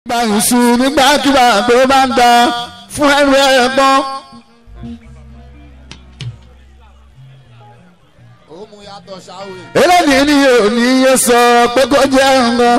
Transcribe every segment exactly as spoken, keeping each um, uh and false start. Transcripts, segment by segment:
Gbàǹsù nígbàkigbà tó bá ń da fún ẹrù ẹ̀gbọ́n. Eléyìí ni yóò ní yé sọ pé kó jẹ́ nǹkan.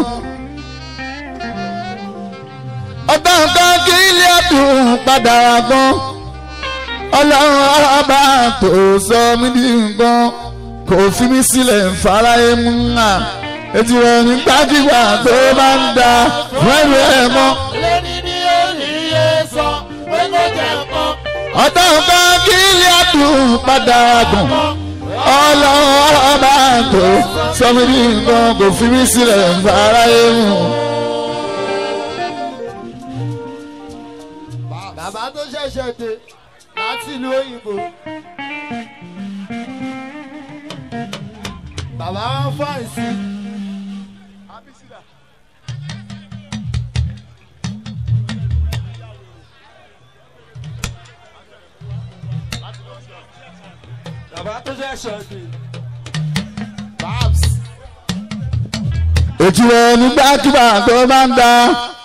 Ọ̀tá nǹkan kí ilé ẹ̀dùn padà wá gan. Ọlọ́run ọba tó sọ mí di nǹkan kò fi mí sílẹ̀ fáráyé mú nà. Ètò rẹ̀ nígbàkigbà tó bá ń da fún ẹrù ẹ̀gbọ́n. Eléyìí ni yóò ní yé sọ pé kó jẹ́ nǹkan. Ọ̀tá nǹkan kí ilé ẹ̀dùn padà wá gan. Ọlọ́run ọba tó sọ mí di nǹkan kò fi mí sílẹ̀ fáráyé mú. Bàbá tó ṣẹ̀ṣẹ̀ dé láti ìlú òyìnbó. Bàbá wọn fọ́ àìsí. Bàbá tó ṣẹ̀ṣẹ̀ dé. Babs. Ètò rẹ̀ nígbàkigbà tó bá ń da.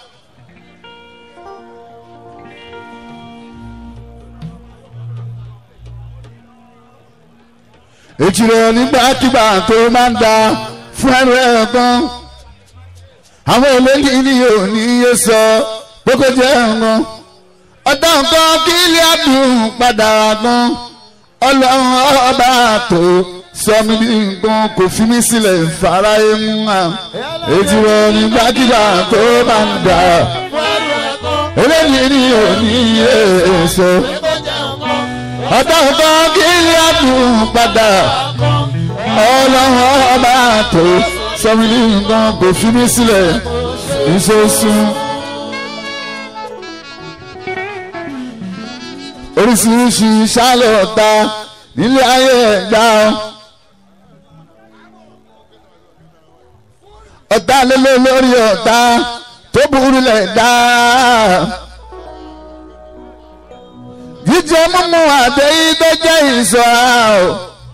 Ètò rẹ̀ nígbàkigbà tó bá ń da fún ẹrù ẹ̀gbọ́n. Àwọn eléyìí ni yóò ní yé sọ pé kó jẹ́ nǹkan. Ọ̀tá nǹkan kí ilé àdùn padà wá gan. Ọlọ́run ọba tó sọ mí di nǹkan kò fi mí sílẹ̀ fáráyé mú à. Ètò rẹ̀ nígbàkigbà tó bá ń da. Eléyìí ni yóò ní yé sọ. Ọ̀tá nǹkan kí ilé àdùn padà. Ọlọ́run ọba tó sọ mí di nǹkan kò fi mí sílẹ̀ ìṣesùn. Oríṣiríṣi ṣálẹ̀ ọ̀tá nílé ayé ẹ̀dá ọ. Ọ̀tá lélẹ̀ lórí ọ̀tá tó burú lẹ̀ dá. Jíjẹ mímú àtẹ̀yí tó jẹ́ ìṣọ́ra o.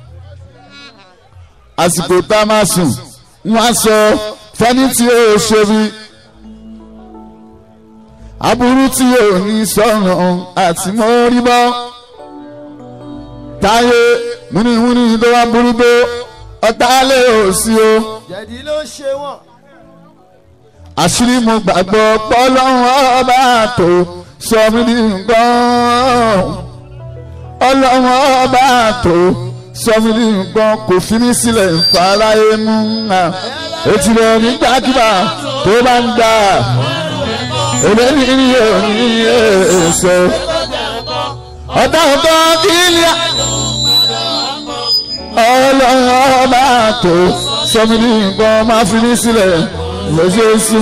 Àsìkò tá a máa sùn wọ́n á sọ fẹ́ni tí ó ṣe bí. Aburú tí yóò ní sọ̀rọ̀ àti mórí bọ́. Táyé múnimúni tó wá burú tó ọ̀tá lè ò sí o. Jẹ̀dí ló ṣe wọ́n. Àṣírí mo gbàgbọ́ pọ́lọ́run ọba tó sọ mí di nǹkan. Ọlọ́run ọba tó sọ mí di nǹkan kò fi mí sílẹ̀ fáráyé mú nà. Ètò rẹ̀ nígbàkigbà tó bá ń dà. Eléyìí ni yóò ní èso. Ọ̀tá ọ̀tá kí ilé Ọlọ́run ọba tó sọ mí ní nǹkan máa fi mí sílẹ̀ lóṣooṣù.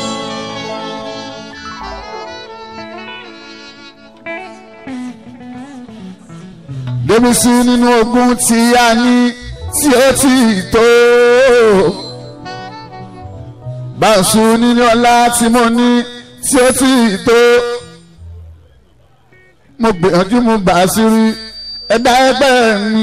Débi sí nínú ogún tí a ní tí ó ti tó. Báṣu nínú ọlá tí mo ní tí ó ti tó. Mo gbìyànjú mo bá a sí rí ẹ̀dá ẹgbẹ́ mi.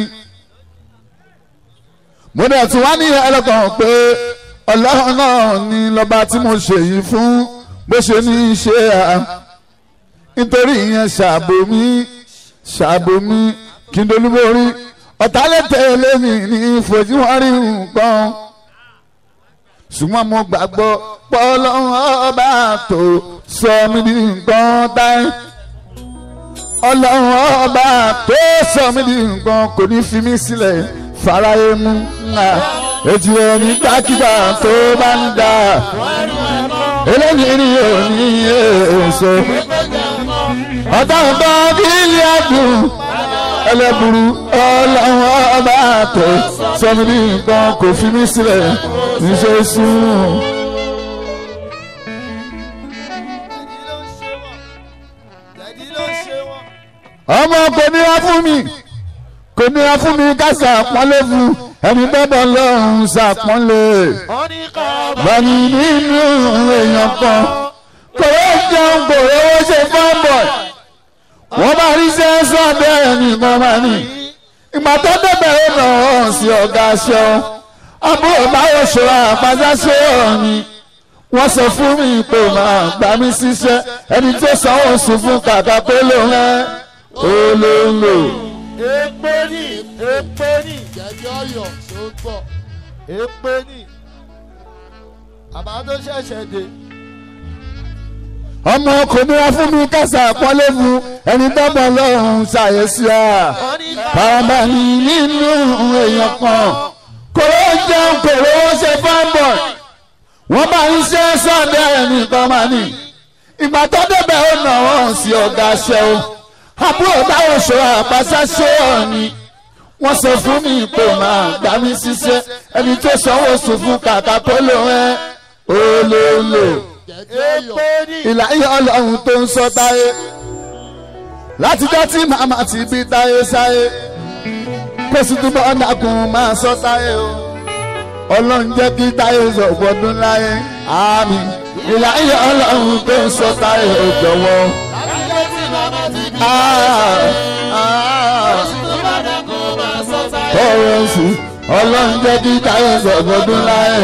Mo dẹ̀ tún wá ní ẹlẹ́kàn pé Ọlọ́run náà ni lọ́ba tí mo ṣe yìí fún bó ṣe ní í ṣe à. Nítorí ìyẹn ṣàbò mi ṣàbò mi kí n dolúborí. Ọ̀tá lè tẹ̀lé mi ní ìfojú wọn rí nǹkan. Ṣùgbọ́n mo gbàgbọ́ pé Ọlọ́run ọba tó sọ mí di nǹkan táyé. Ọlọ́run ọba tó sọ mí di nǹkan kò ní fi mí sílẹ̀ fáráyé mú nà. Ètò rẹ̀ nígbàkigbà tó bá ń dà. Eléyìí ni yóò ní èso. Ọ̀tá ọ̀tá kí ilé àdùn ẹlẹ́bùrú. Ọlọ́run ọba tó sọ mí di nǹkan kò fi mí sílẹ̀ níṣẹ́ sùn. Ọmọ kò ní wá fún mi kò ní wá fún mi ká ṣàpọ́nlé fún ẹni bẹ́bọ̀ lọ́rùn ṣàpọ́nlé. Bani nínú èèyàn kan kò yẹ jẹun kò yẹ wọ́n ṣe fọ́ọ̀bọ̀. Wọ́n bá rí sẹ́ńsọ̀ bẹ́ẹ̀ nìkan máa ní. Ìgbà tó débẹ̀ ó nà ọ́ sí ọ̀gá aṣọ. Àbúrò báyọ̀ ṣọ́ra àpáṣá ṣe ọ̀ ni. wọ́n sọ fún mi pé máa gbà mí síṣẹ́ ẹni tó sanwó sùn fún kàkà pé ló ń rẹ́ olóńgbò. èpè ní èpè ní jẹjẹ ọyọ tó gbọ́ èpè ní àbá tó ṣẹ̀ṣẹ̀ dé. ọmọ kò nira fún mi kásá pọ́nlé fún ẹni tọ́gbọ̀n lọ́hùn ṣàyẹ̀sí à bàbá mi nínú èèyàn kan kòró jẹun kòró ṣe fáńbọ̀ wọ́n bá ń ṣe sọ́ọ̀dẹ̀ nìkan máa ní ìgbà tó débẹ̀ ó nà wọ́n sí ọ̀gá ṣẹ́ o àbúrò táwọn ṣọ àpáṣá ṣé ọ̀ni wọ́n sọ fún mi pé máa gbà mí ṣiṣẹ́ ẹni tó sanwó sùn fún kàkà tó lò ẹ́ olóòlò ìlàyé ọlọ́run tó ń sọ táyé látijọ́ tí màmá ti bí táyé sáyé kó sì túbọ̀ ọ̀dàkùn máa sọ táyé o ọlọ́run jẹ́ kí táyé sọ̀gbọ́dún láyé àmín ìlàyé ọlọ́run tó ń sọ táyé ò jọ̀wọ́. ọ̀rọ̀ sí ọlọ́run jẹ́ kí táyé sọ̀gbọ́dún láyé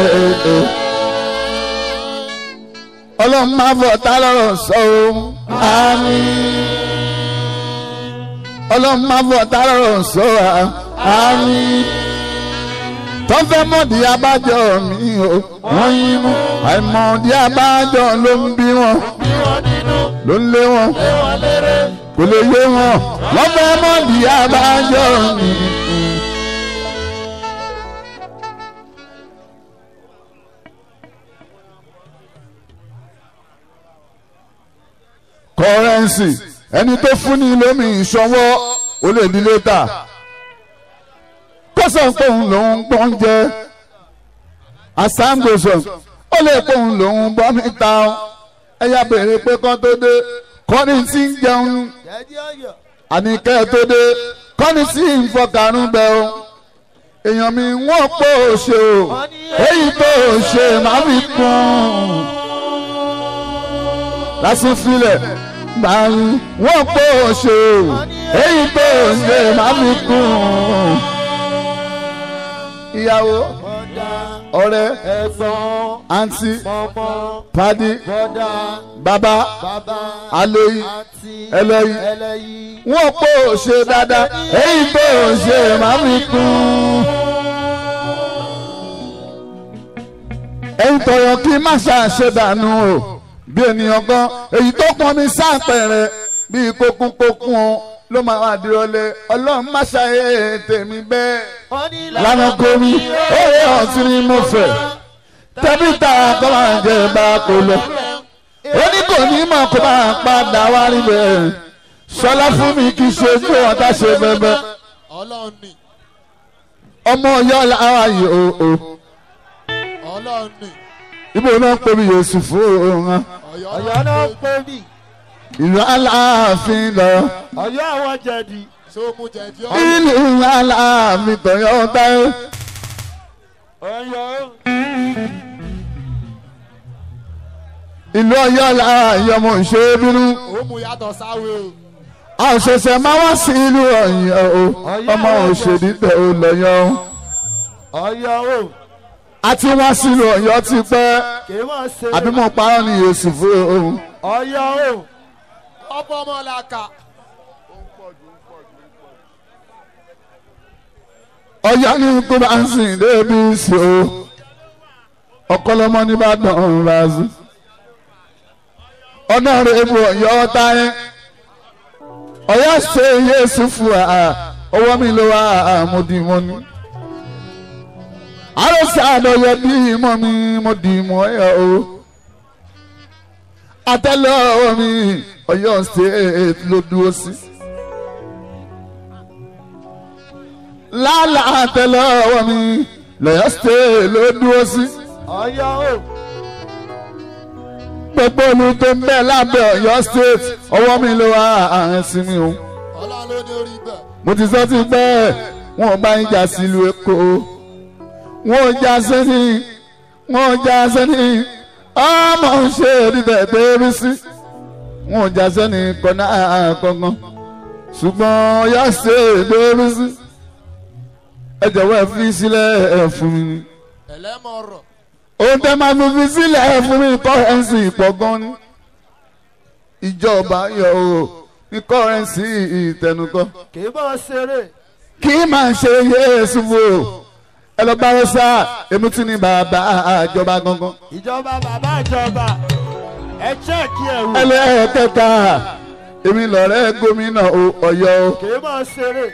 ọlọ́run máa bọ̀ tá lọ́rọ̀ sọ o àmín ọlọ́run máa bọ̀ tá lọ́rọ̀ sọ àmín tó fẹ́ mọ̀dí abájọ mi o wọ́n yín mú àìmọ̀dí abájọ ló ń bí wọn ló ń lé wọn kò lè yé wọn wọ́n fẹ́ mọ̀dí abájọ mi. kọ́rẹ́ǹsì ẹni tó fún ní lómi ìṣọwọ́ ó lè ní létà kọ́sàn pòun lòun gbọ́n jẹ́ àsáǹgbòsàn ó lè pòun lòun bọ́ níta ẹ̀yà béèrè pé kán tó dé kọ́ni tí ń jẹun àníkẹ́ tó dé kọ́ni tí ń fọkàrún bẹ́ o èèyàn mi wọ́n pò ó ṣe o èyí tó o ṣe máa fi kún lásán filẹ̀ gbàrún wọ́n pò ó ṣe o èyí tó o ṣe máa fi kún ìyàwó ọ̀rẹ́ àǹtí pàdé bàbá àlóyìn ẹlẹ́yìn wọ́n pò ó ṣe dáadáa èyí tó o ṣe máa fi kún. èyí tọ̀yọ̀ kí má ṣàṣe dànù o bí ènìyàn gan èyí tó pọn mi sáàpẹ̀rẹ̀ bíi kókúnkókún o ló máa wà dìrọ̀lẹ́ ọlọ́run má ṣàyè tèmi bẹ́ẹ̀ lánàá gomi òye ọ̀tún ni mo fẹ́ tẹ́bí ta kọ́ máa jẹ bá kó lọ ó ní kò ní mọ̀ kó máa padà wá rí bẹ́ẹ̀ sọlá fún mi kì í ṣe ojú ọ̀tá ṣe bẹ́ẹ̀ ọmọ ọyọ́ làwọn yìí o o ibo náà pè mí yóò sùn fún òun ọ̀yọ́ náà pè mí ìlú aláàfin lọ. ọ̀yọ́ àwọn jẹ̀dí. sóòmù jẹ̀dí ọ̀yọ́. ìlú aláàfin tọ̀yọ́ táyé. ọ̀yọ́. ìlú ọ̀yọ́ láàyè ọmọ ìṣèbínú. ó mú yàtọ̀ sáwé o. a ò ṣẹ̀ṣẹ̀ máa wá sí ìlú ọ̀yọ́ o ọmọ òṣèlú tẹ̀ ó lọ́yọ́. ọ̀yọ́ o. a ti wá sílùú ọ̀yọ́ ti pẹ́. kì í mọ̀ ṣe. àbí mo parọ́ ni yéésù fún òun. ọ̀yọ́ o. ọ̀pọ̀ ọmọ làkà. ọ̀yọ́ ní kó bá ń sìn débi sí o ọ̀kọ́lọ́mọ nìbàdàn razu ọ̀nà rẹ̀ bu ọ̀yọ́ táyé ọ̀yọ́ ṣe yéésù fún wa ọwọ́ mi ló wá àmúdìmọ́ni àròsà àdọ̀yẹ bí mọ́ mi mo dì mọ́ ẹ̀ o àtẹ́lẹ̀ ọwọ́ mi ọ̀yọ́ state ló dúró sí. lálà àtẹ́lẹ̀ ọwọ́ mi lọ́yọ́ state ló dúró sí. ọ̀yọ́ o. gbogbo olú tó ń bẹ lábẹ́ ọ̀yọ́ state ọwọ́ mi ló wá àárín sí mi o. ọlá ló ní orí bẹ́ẹ̀. mo ti sọ ti pẹ́ wọn ò bá ń jà sílùú èkó wọn ò jà sẹ́ni wọn ò jà sẹ́ni ọmọ ń ṣe ìdíbẹ̀ débi sí wọn ò jà sẹ́ni kọ́nà kankan ṣùgbọ́n ọ̀yọ́ state débi sí ẹ jọ̀wọ́ ẹ fi sílẹ̀ ẹ fún mi. ẹlẹ́mọ̀ọ́rọ̀. ohun tẹ́ máa fi fi sílẹ̀ fún mi kọ́rẹ́nsì pọ̀ gan ni ìjọba yọ o ní kọ́rẹ́nsì ìtẹnukọ́. kì í bọ́ ṣeré. kì í máa ṣe Yéésù wo ẹ lọ bá wọn sá èmi tí ní bàbá àjọba gangan. ìjọba bàbá ìjọba ẹ ṣẹ́ẹ̀kì ẹ̀ wò. ẹlẹ́ẹ̀kẹta èmi lọ̀rẹ́ gómìnà Ọ̀yọ́. kì í bọ́ ṣeré.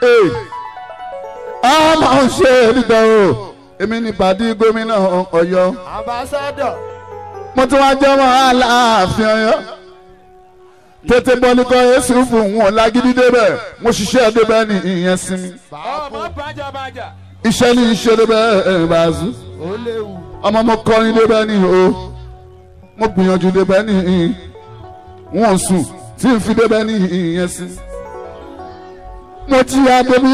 a máa ń ṣe nígbà o èmi ní pàdé gómìnà Ọ̀yọ́. ambassador. mo tún wá jẹ́ wọn Aláàfin Ọ̀yọ́ tètè bọ́ ní kọ́ Yéésù fún wọn lágídí débẹ̀ mo ṣiṣẹ́ débẹ̀ ní ìyẹn sinmi. ọmọ bàjá bàjá. iṣẹ́ ní iṣẹ́ débẹ̀ bàzú. ó léwu. ọmọ mo kọrin débẹ̀ ní o mo gbìyànjú débẹ̀ ní wọn sùn tí n fi débẹ̀ ní ìyẹn sinmi. mo ti yá débi.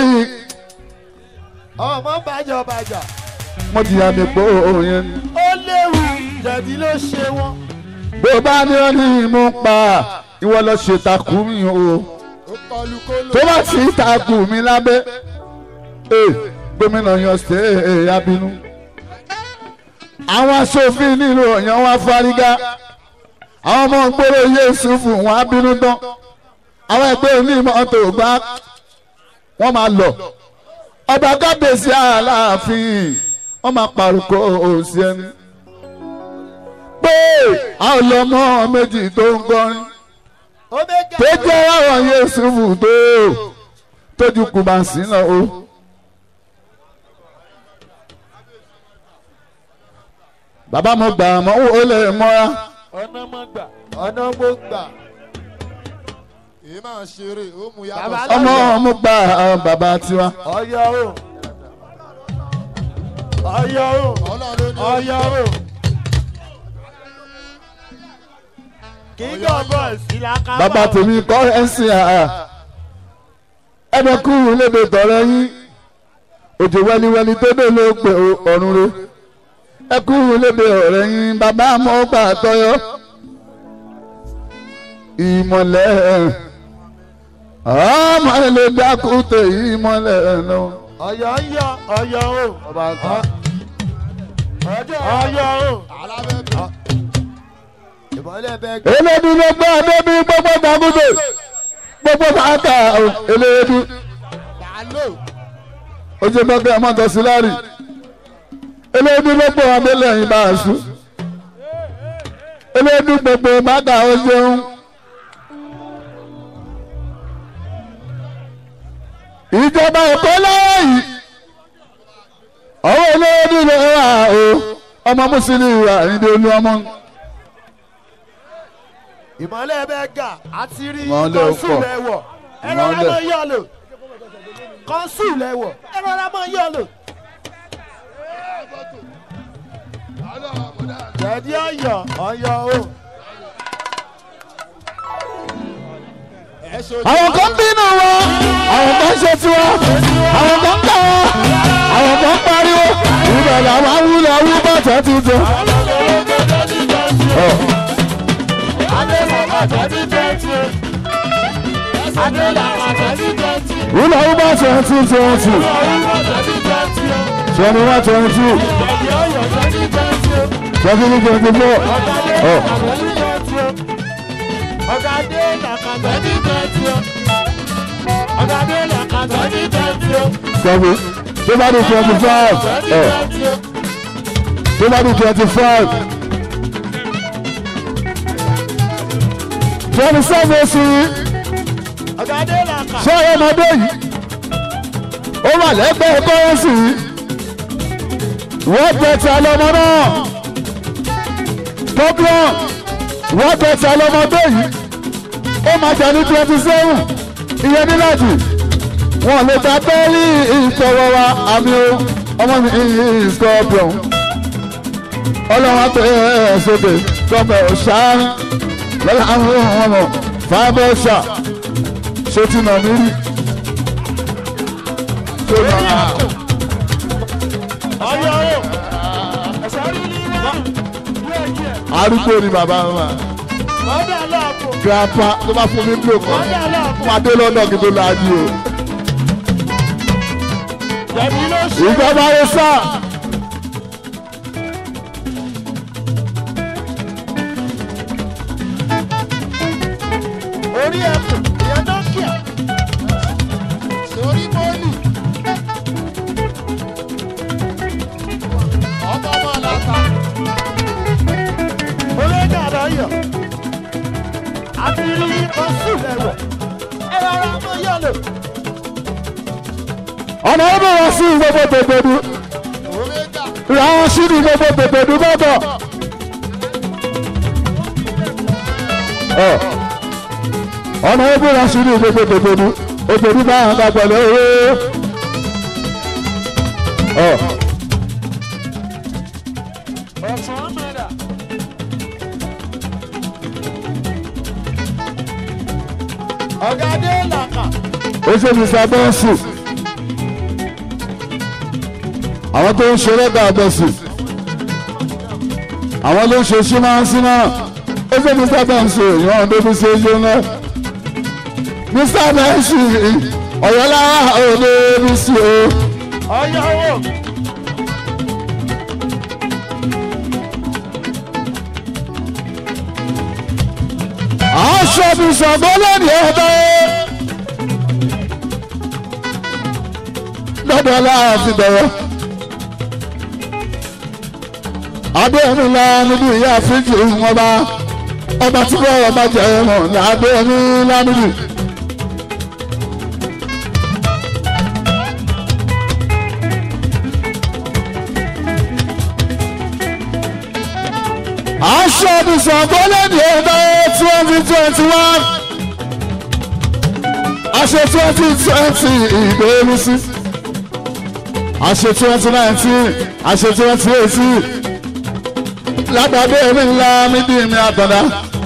ọmọ bàjá bàjá. mo ti yá débi òyìn. ó léwu jẹ̀dí ló ṣe wọ́n. bó bá ní ọ ní mú pa ìwọ lọ ṣe takù mi o tó bá sì takù mi lábẹ́ gómìnà yan ṣe abínú àwọn aṣòfin nílùú Ọ̀yọ́ wá fárígá àwọn ọmọ gbòòrò Yéésù fún wọn abínú tán àwọn ẹgbẹ́ onímọ̀tò bá wọ́n máa lọ ọba kábíyèsí Aláàfin wọ́n máa pàrọ̀kọ òsì ẹni pé àwọn ọlọ́mọ méjì tó ń kọrin tó jẹ́ àwọn Yéésù fún tó tójú kù bá ń sìn lọ o. bàbá mo gbà mọ́ ó lè mọ́ra. ọ̀nà mo gbà ọ̀nà mo gbà. èyí máa ṣeré ó mú yá. ọmọ mo gbà bàbá tiwa. Ọ̀yọ́ o Ọ̀yọ́ o Ọ̀yọ́ o. king of boys ìlàkà. bàbá tèmi kọ́ ẹ̀sìn àá ẹ̀dẹ̀ kú lédè tọ̀rẹ́ yín òjò wẹ́liwẹ́li tó dé ló pè ọ̀run re ẹ kú lédè ọ̀rẹ́ yín bàbá mọ́ gbà tọ́yọ́ ìmọ̀lẹ̀ ọmọ ilé dákúté ìmọ̀lẹ̀ náà. Ọ̀yọ́ ń yọ Ọ̀yọ́ o Ọ̀yọ́ o. ìmọ̀lẹ̀ bẹ́ẹ̀ gbé. elédu ló gbọ́ adébí gbogbo dàgúdè gbogbo bàtà elédu ojú bọ́kẹ́ mọ́tò síláàrì elédu ló gbọ́ abẹ́lẹ̀ yìí bá a sùn elédu gbogbo bàtà ó jẹun. ìjọba Èkó lọ́wọ́ yìí ọwọ́ elédu ló wà o ọmọ mùsùlùmí wà nídìí olú ọmọ. ìmọ̀lẹ̀ bẹ́ẹ̀ gà àti rí Ìmọ̀lẹ̀ kọ́nsù pọ̀. lẹ́wọ̀ ẹ̀rọ Ìmọ̀lẹ̀. ọmọ yọ̀ lò kọ́nsù lẹ́wọ̀ ẹ̀rọ ọmọ yọ̀ lò. jẹ̀dí Ọ̀yọ́ Ọ̀yọ́ o. àwọn kan bínú wọn àwọn kan ṣe tiwọn àwọn kan kà wọn àwọn kan pariwo ìbẹ̀ làwọn awúlẹ̀ awú bàtà tuntun. wúlò awú bàtà tuntun twenty twenty one twenty two twenty twenty four. ọ̀gádé làkàtà ní twenty o ọ̀gádé làkàtà ní twenty o. Twenty, tó bá di twenty five, tó bá di twenty five, twenty seven oṣù yìí, ọ̀gádé làkàtà. ṣé ọmọdé yìí, ó wà lẹ́gbẹ̀ẹ́ kọ́rọ́sì yìí, wọ́n bẹ̀tì alọ́mọ náà, tọ́gbọ́n, wọ́n bẹ̀tì alọ́mọdé yìí, ó máa jẹ́ ní twenty seven, ìyẹn ní láti wọn lè ta bẹ́ẹ̀lì ìtọ́wọ́ wa àmì o ọmọ mi scorpion ọlọ́wọ́n tó ẹ̀ sókè tọ́pẹ̀ ọ̀ṣáárín lọ́la àwọn ọmọ fábọ́ṣà ṣètìnà nírí. Ọ̀yọ́ o ẹ̀sọ́ rí ní wá díẹ̀ díẹ̀. arúgbó ni bàbá wa ọ̀dà lọ́ọ̀kù. grandpa tó bá fún mi bí òkú ọ̀dà lọ́ọ̀kù. wọn adé lọ́dọ̀ kí tó láàájú o. jẹ̀bi ló ṣe. ìjọba yẹn sá orí ẹ̀kọ́ ìyẹn Nokia sórí mọ́lì. ọmọ ọmọ làtà. olóńgbò àdáyọ̀ àti rí kọ́sù lẹ́wọ̀ ẹ rọra mọ yọ̀lọ̀. ọ̀nà ó bọ̀ wá sí gbogbo gbogbo omega. làwọn sí ní gbogbo gbogbo bọ̀bọ̀. ọ̀nà ó bọ̀ wá sí ní gbogbo gbogbo ògbòdú bá hàn ká pẹ̀lú owó. ọ̀sán mẹ́ta. ọ̀gá dé làkà. ó ṣe mr bọ́ọ̀sì àwọn tó ń ṣe lẹ́gbàá bọ́ọ̀sì àwọn ló ń ṣe símánsímá ó ṣe mr bọ́ọ̀sì ìwọ̀n tó fi ṣe ṣe ńlá mr bọ́ọ̀sì ọ̀yọ́láwà òde bí sí o. ọ̀yọ́wò. aṣọ mi sọ̀gbọ́n lónìí ọ̀dọ́ lọ́dọ̀ láàfin bẹ̀rẹ̀ adéhùn ńlá níbi ìyá fíjì wọn bá ọba tí wọ́n ọba jẹ ẹ̀mọ́ ládéhùn ńlá níbi. aṣọ mi sọ̀gbọ́n lónìí ọ̀dọ́ twenty twenty one aṣọ twenty twenty ìgbéru sí aṣọ twenty nineteen aṣọ twenty eighteen lágbàdo èmi ńlá níbi mi àtọ̀dá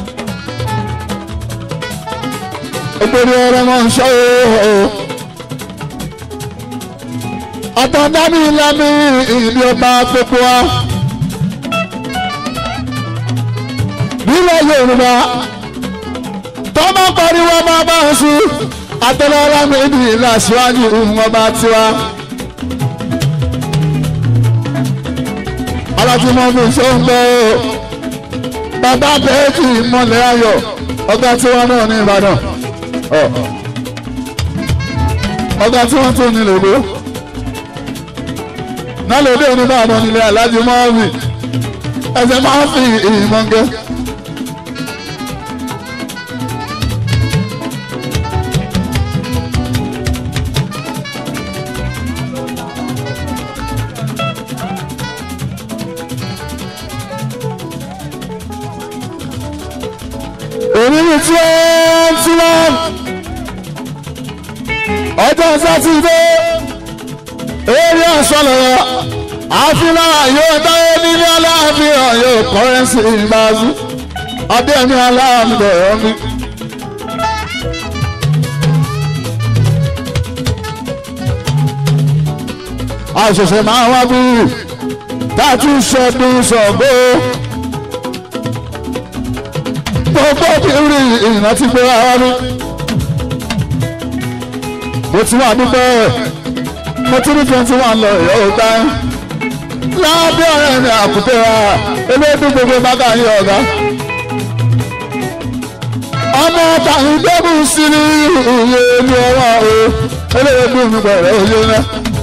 ìgbèrú ọ̀rọ̀ mọ̀ ń ṣọ́ o àtọ̀dá mi ńlá mi ìlú ọba gbogbo wa. nílẹ̀ Yorùbá tọ́mọ pariwo máa bá ń sùn àtọ́lọ́lá méjì láṣíwájú ọba tiwa. alájùmọ̀ fi ṣe ń bọ́ bàbá bẹ́ẹ̀kì mọ́lẹ̀ ayọ̀ ọ̀gá tiwa náà ní Ìbàdàn ọ̀gá tí wọ́n tún ní lòdó náà lòdó ní Ìbàdàn nílẹ̀ alájùmọ̀ fi ẹsẹ̀ máa ń fi ìmọ̀ǹgẹ́. Òní twenty one ọjọ́ sátidé eré ọ̀sọ́lọ̀rọ̀ àfihàn yóò dáwọ́ nílé aláàfihàn yóò kọ́rẹ́nsì ìbáṣú adéẹ̀mí aláàmúbẹ̀rẹ̀ mi. àṣẹ̀ṣẹ̀ máa wá bí tájú ṣọdún ṣọ̀gbó gbogbo kiri ìrántí gbé ara ní. mo ti wà níbẹ̀ mo ti ní twenty one lọ ìyá ọ̀gá lábẹ́ ọ̀rẹ́ mi àkùtẹ́ wa eléyìí gbogbo bàtà yín ọ̀gá. ọmọ tàbí gbẹ́bù sí ní ìyè ní ọwọ́ o eléyìí mi bẹ̀rẹ̀ òye náà.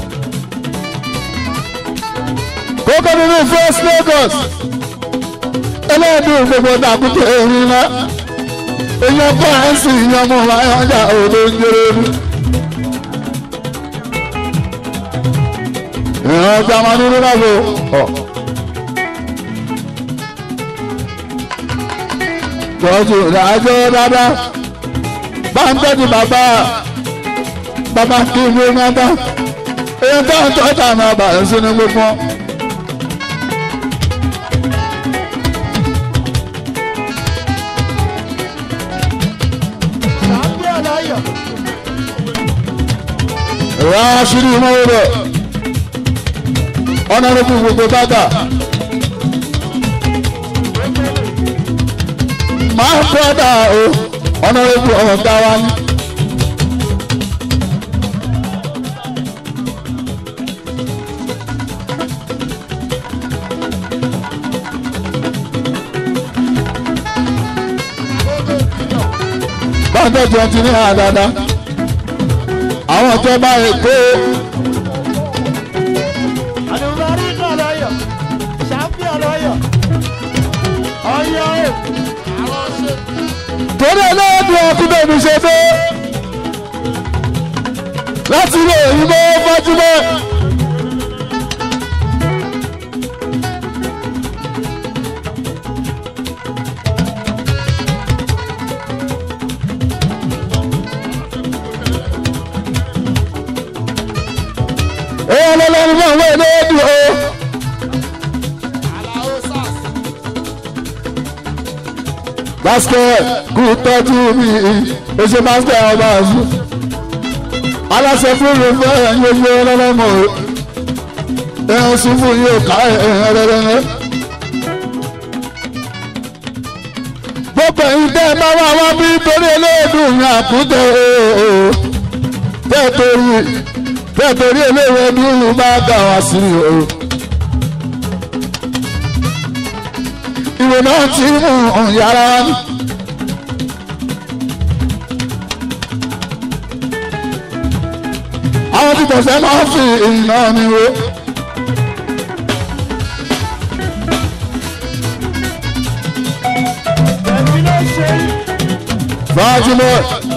kókó nínú first Lagos eléyìí gbogbo dàkútẹ́ ẹ̀rín náà èèyàn bọ́ ẹ̀ sì yan mọ́ wáyé ọjà òdo ń jẹrẹ ní. ìran ọjà máa ní nígbà wo ọ. tọ́jú ìdájọ́ dáadáa bá ń tọ́jú bàbá bàbá kí n gbé mọ́tà èèyàn tó ń tọ́jà náà bàyẹ̀ sínú gbogbo. Rashidi Mawudo Honorable gbogbo bàbá my brother o Honorable ọ̀gá wa ni. náà tẹ̀jú ẹtì ní àdáadáa àwọn ìjọba Èkó. àdùnmọ́rí kan lọ́yọ̀ ṣàfihàn lọ́yọ̀ ọ̀yọ́ ẹ̀. torí ẹlẹ́dùn ọkùnrin mi ṣe dé láti ilé òyìnbó fájúmọ́. èèyàn lọ́lọ́run náà wọ́n ẹlẹ́dùn o. basket kú tọ́jú mi oṣù basket ọba àṣù aláṣẹ fún mi fẹ́ ẹ̀yìn ojú ọlọ́lọ́mọ ẹ̀hún sún fún yóò ká ẹ̀hún ẹ̀rẹ́rẹ́rẹ́. gbogbo ẹ̀yin tẹ́ ẹ bá wá wá bí torí eléèdùn ní àkútẹ́ tẹ́ torí tẹ́ torí eléèdùn bá gà wá sí o. ìwé náà ti mú yàrá ní. àwọn tí tọ̀sẹ̀ máa ń fi iná mi wo. Fájúmọ́.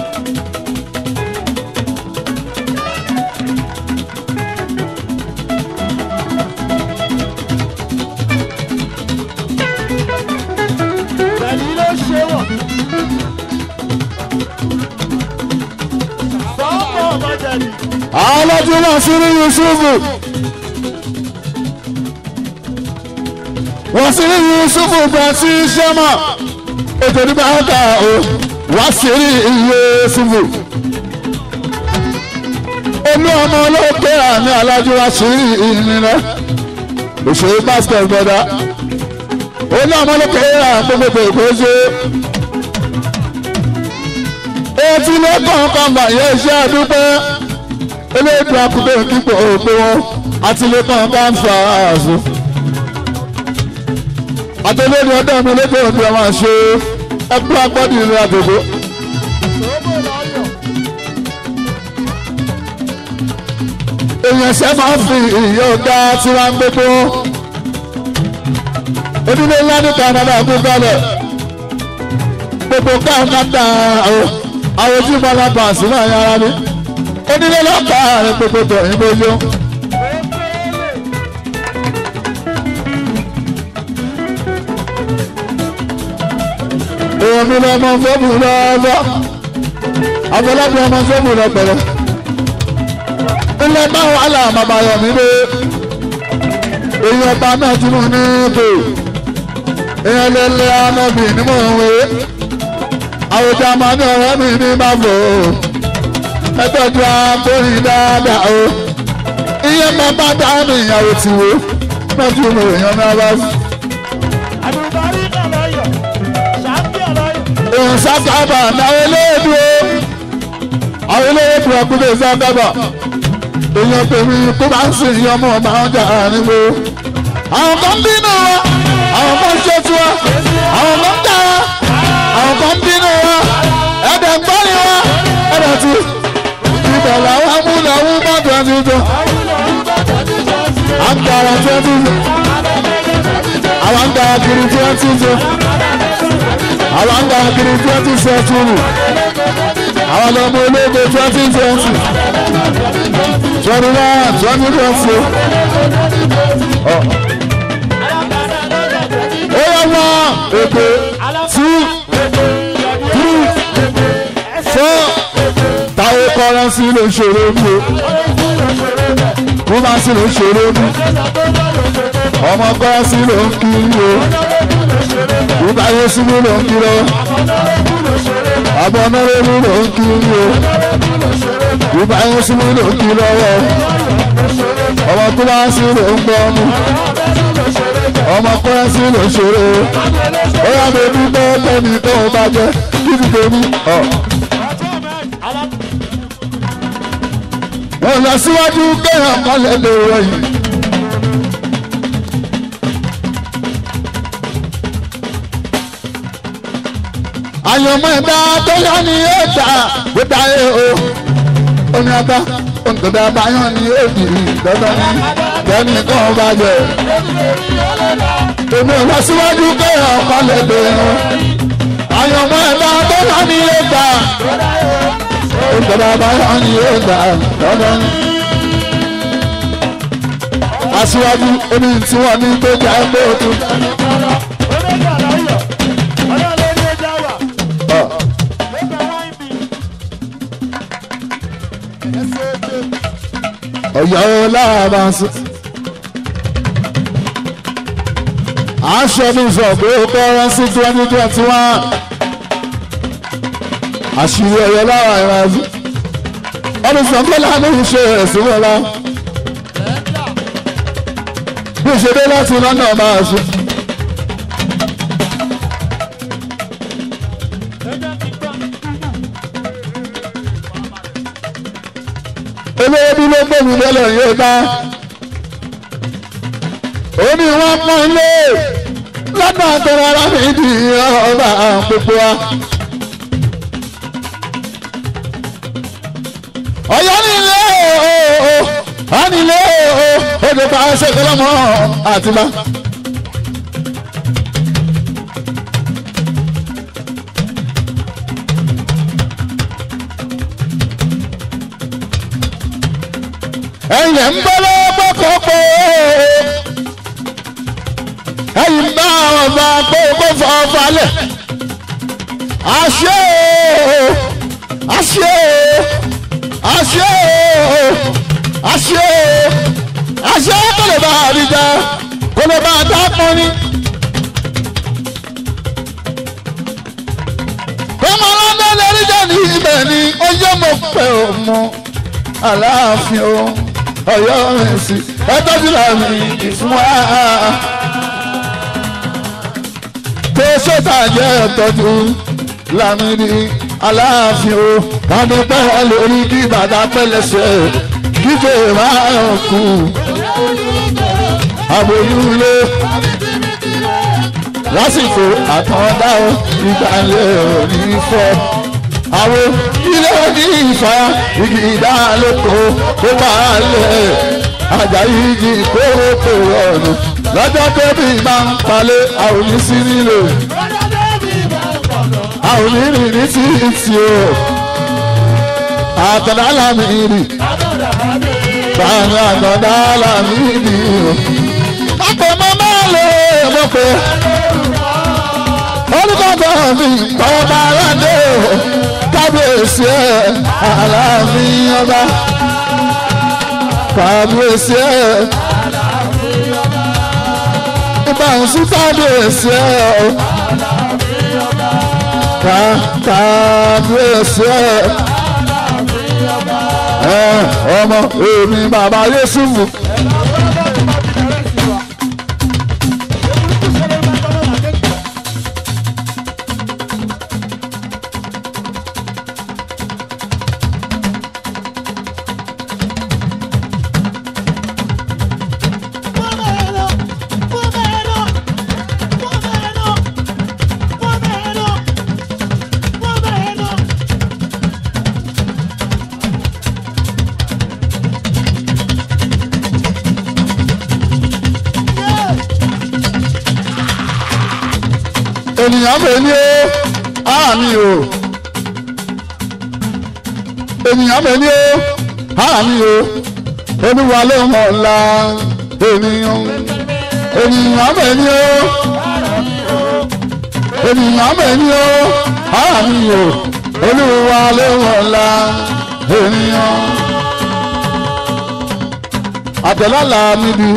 alájú náà sí ní Yusufu wọ́n sí ní Yusufu bẹ̀sí sẹ́mà ètò ìdíbà ọ̀gá o wá sí ní Yusufu olú ọmọ olóògbé àmì alájú wá sí ní ìnira òṣèré basket gbọdá olú ọmọ olóògbé àmì gbogbo ìgbésẹ̀ etí lẹ́kọ̀ọ́ kan bàyẹ̀ iṣẹ́ àdúpẹ́ eléèdè akúndé kíkọ òpè wọn àti lẹ́kọ̀ọ́ kan fà áàzù àtẹlẹ́dẹ̀ ọdọ́ mi lẹ́kọ̀ọ́ òbí ọmọ àṣẹ ẹgbẹ́ agbọ́dì ìlú àdògbò. èèyàn ṣẹ́ máa ń fi ìyẹ́ ọ̀gá tí wọ́n ń gbé tó onílé ńlá ní Canada kú kalẹ̀ gbogbo káàkátà àwọn ojú mọ́lábà sí náà yára ní onílé lọ́pàá rẹ̀ gbogbo tọ̀yìn bójú. èèyàn mi lọ́mọ fẹ́mù lọ́wọ́ àfọlábí ọmọ fẹ́mù lọ́pẹ̀rẹ̀ ilé báwọn aláàmàbàyọ̀ mi lé èèyàn ọba náà tí mo ní ibò èèyàn lẹ́lẹ́ anábì ní mò ń wé àwòjá máa ní ọ̀rẹ́ mi ní bàbò ẹgbẹ́jú akórin dáadáa o iye máa bá dáhùn ìyàwó ti wo náà tí mo èèyàn náà bá sí. àdùbárí náà lọ́yọ̀ ṣàfihàn lọ́yọ̀. èèyàn sákàbà náà eléèdú o àwọn eléèdú ọkùnrin sákàbà èèyàn tèmi kó bá ń sìn ìyá ọmọ ọmọ àwọn jà nígbò àwọn kan bínú wa àwọn kan ṣe tiwa àwọn kan dá wa àwọn kan bínú wa ẹ̀dẹ̀ ń gbọ́ ni wa ẹ̀dẹ̀ tí ibẹ̀ làwọn amúnáwó bá twenty tó à ń dára twenty tó àwọn ń dára kiri twenty tó àwọn ń dára kiri twenty century àwọn ọmọ olóògbé twenty twenty twenty one twenty twenty ó yẹ wọ́n èpè two three four táwọn kọ́rẹ́nsì ló ṣòro mú o wọ́n máa sì ló ṣòro mú ọmọ kọ́rẹ́nsì ló ń kiri o ìgbà yẹn síbú ló ń kiri o àbọ̀ nọ́rẹ́bù ló ń kiri o ìgbà yẹn síbú ló ń kiri lọ́wọ́ ọmọ kọ́rẹ́nsì ló ń gbọ́ mú ọmọ kọ́rẹ́nsì ló ṣòro ó yà mí bí bẹ́ẹ̀ bẹ́ẹ̀ ni tó o bá jẹ́ kí ni tèmi ọ̀. wọ́n lọ síwájú kéèyàn kan lè lè ròyìn. àyànmọ́ ẹ̀dá tó yá ni yóò dá ó dá yé o oní abá òǹkọ̀dá báyọ̀ ni yóò dì í dandan ní kẹ́ni kan bá jẹ. èmi ò lọ síwájú pé ọkọ lè bẹ̀rù àyànmọ́ ẹ̀dá tó yá ni yóò dá òǹkọ̀dá báyọ̀ ni yóò dá dandan ní. aṣíwájú oní tí wọ́n ní tó jẹ́ pé o tún. Ọ̀yọ́ láàbàṣẹ. aṣọ mi sọ pé ó kọ́rọ́ sí twenty twenty one. àṣírí Ọ̀yọ́ láàbàṣẹ. ọdún sọ̀kọ́lá ní ìṣe ẹ̀sìn wọlá. bí ìṣedé láti lọ́nà máa ṣe. olóòbí ló gbẹ̀mí lọ́lọ́ yóò dá ó ní wọ́n pọ́n ilé lọ́nà àtọ́rọ̀ ara mi di ọba gbogbo wa. Ọ̀yọ́ nílé ooo á nílé ooo odò bá ṣe kọ́lọ́mọ́ àtìmá. ẹ̀yẹ̀ ń bọ́ lọ́wọ́ kọ́kọ́ ẹ̀yìn bá ọba kókó fọ́ falẹ̀ àṣẹ àṣẹ àṣẹ àṣẹ àṣẹ kò lè bá àríjà kò lè bá dápọ̀ ní. kọ́mọ ọlọ́dẹ lórí jẹ́ ní ibẹ̀ ni ó yẹ mọ̀ pé ó mọ Aláàfin o. Ọ̀yọ́ Mèsì ẹtọ́jú làmì ìfún wa tó ṣètà jẹ́ ẹtọ́jú làmì ní Aláàfin o kàdé pẹ́ lórí kí bàtà pẹ́lẹ́sẹ̀ kíkè máa kú àbòyúlé lásìkò àtọ̀dá ìgbàlẹ̀ òní fọ́ àwọn ilé ní ìfà igi ìdálóko kó máa lẹ̀ Àjàyí igi kóró tó rọrùn lọ́jọ́ tó bí máa ń palẹ̀ àwọn oníṣí nílò àwọn onírìn ní títì o àtọ̀dá làmì rì báyìí àtọ̀dá làmì rì o. ọ̀pọ̀ mọ́ máa lè mọ̀ pé orúkọ tó mi kọ́ bá aládé o kábíyèsí ẹ̀ Aláàfin ọba kábíyèsí ẹ̀ ìbáwọ̀sí kábíyèsí ẹ̀ kábíyèsí ẹ̀ ọmọ èmi bàbá Yésùfù. ènìyàn bẹ̀ ní o àmì o ènìyàn bẹ̀ ní o àmì o Olúwa ló mọ̀ ọ́la ènìyàn ènìyàn bẹ̀ ní o ènìyàn bẹ̀ ní o àmì o Olúwa ló mọ̀ ọ́la ènìyàn àtẹ̀lálà níbi.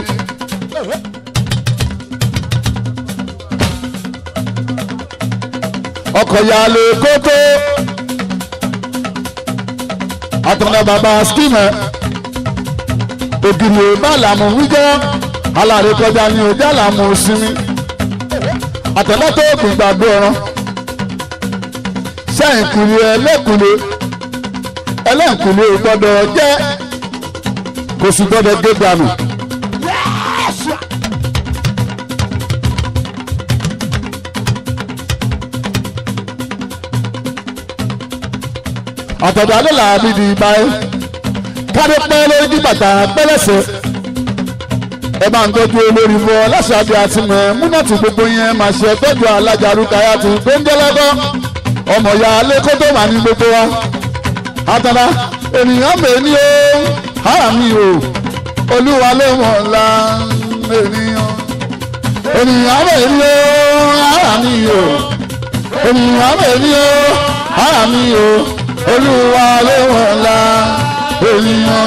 ọkọ̀ ya lè kótó àtọ̀nà bàbá skimẹ̀ ògìrì bá làmú wíjọ́ alárè kọjá ní ojú àlàmú sinmi àtọ̀nà tó kùn gbàgbé ọ̀ràn sẹ́yìn kùlé ẹlẹ́kùlé ẹlẹ́kùlé gbọ́dọ̀ jẹ́ kò sì gbọ́dọ̀ gé dànù. àtọ̀dọ̀ alẹ́ làbí di báyìí kárí pẹ́ lórí bí bàtà pẹ́lẹ́sẹ̀ ẹ bá ń tọ́jú olórí fọ láṣàbí àti mọ̀ múnàtì gbogbo yẹn máa ṣe tọ́jú alájàrú káyà tó tó ń jẹ́lẹ́kọ́ ọmọ ìyá alẹ́ kó tó mà ní gbogbo wa àtàrà ènìyàn mẹ́ni o ara mi o olúwa ló mọ̀ ńlá ènìyàn ènìyàn mẹ́ni o ara mi o ènìyàn mẹ́ni o ara mi o olúwa ló mọ̀ ńlá ènìyàn.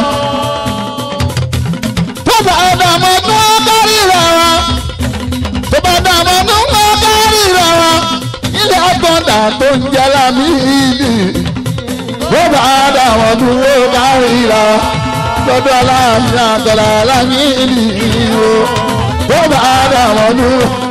tó bá dàmọ́ tó kárí ra wa tó bá dàmọ́ tó kárí ra wa ilé àtọ̀dà tó ń jẹ́ lámì ìdí tó bá dàmọ́ tó kárí ra wa lọ́dọ̀ aláàfin àtọ̀dà lámì ìdí o tó bá dàmọ́ tó.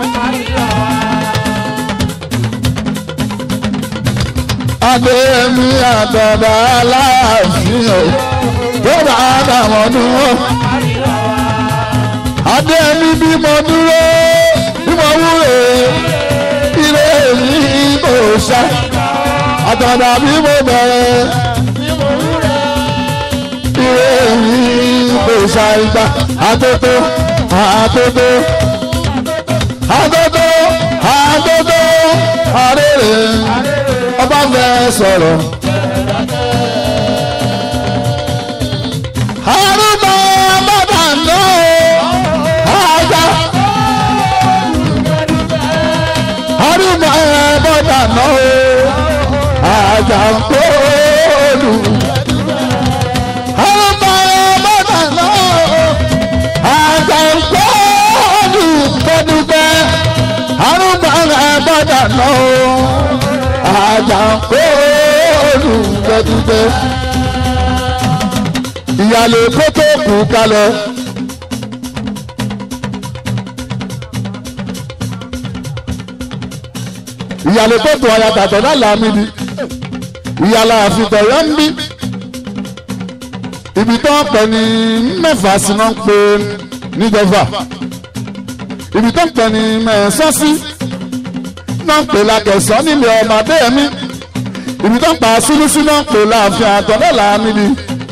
Adémi àtọ̀dà aláàfin o tó bá dàmọ́ tó. Adémi bí mo dúró bí mo wúre ilé mi kò ṣá àtọ̀dà bí mo bẹ̀rẹ̀ ilé mi kò ṣá ìgbà àtótó àtótó àtótó àtótó àrèrè ọba fẹ́ sọ̀rọ̀. Arúgbó bàbá náà ajá. Arúgbó bàbá náà ajá ń kó olù. Arúgbó bàbá náà ajá ń kó olù kọ́dúpẹ́. Arúgbó bàbá náà ajá ń kó olù kọ́dúpẹ́. Ìyàlè kó tó kù kalẹ̀. Ìyàlè tó tó ayatàtọ̀ náà làmìdí. Ìyàlè àfitọ̀yọ́ ń bí. Ibi tó ń pẹ̀ ní mẹ́fà sí náà ń pè níjọba. Ibi tó ń pẹ̀ ní mẹ́sàn sí náà ń pè lákẹ̀sán nílé ọmọ Adéyẹmí. Ibi tó ń pa sílùsí náà ń pè láàfin àtọ̀ náà làmìdí.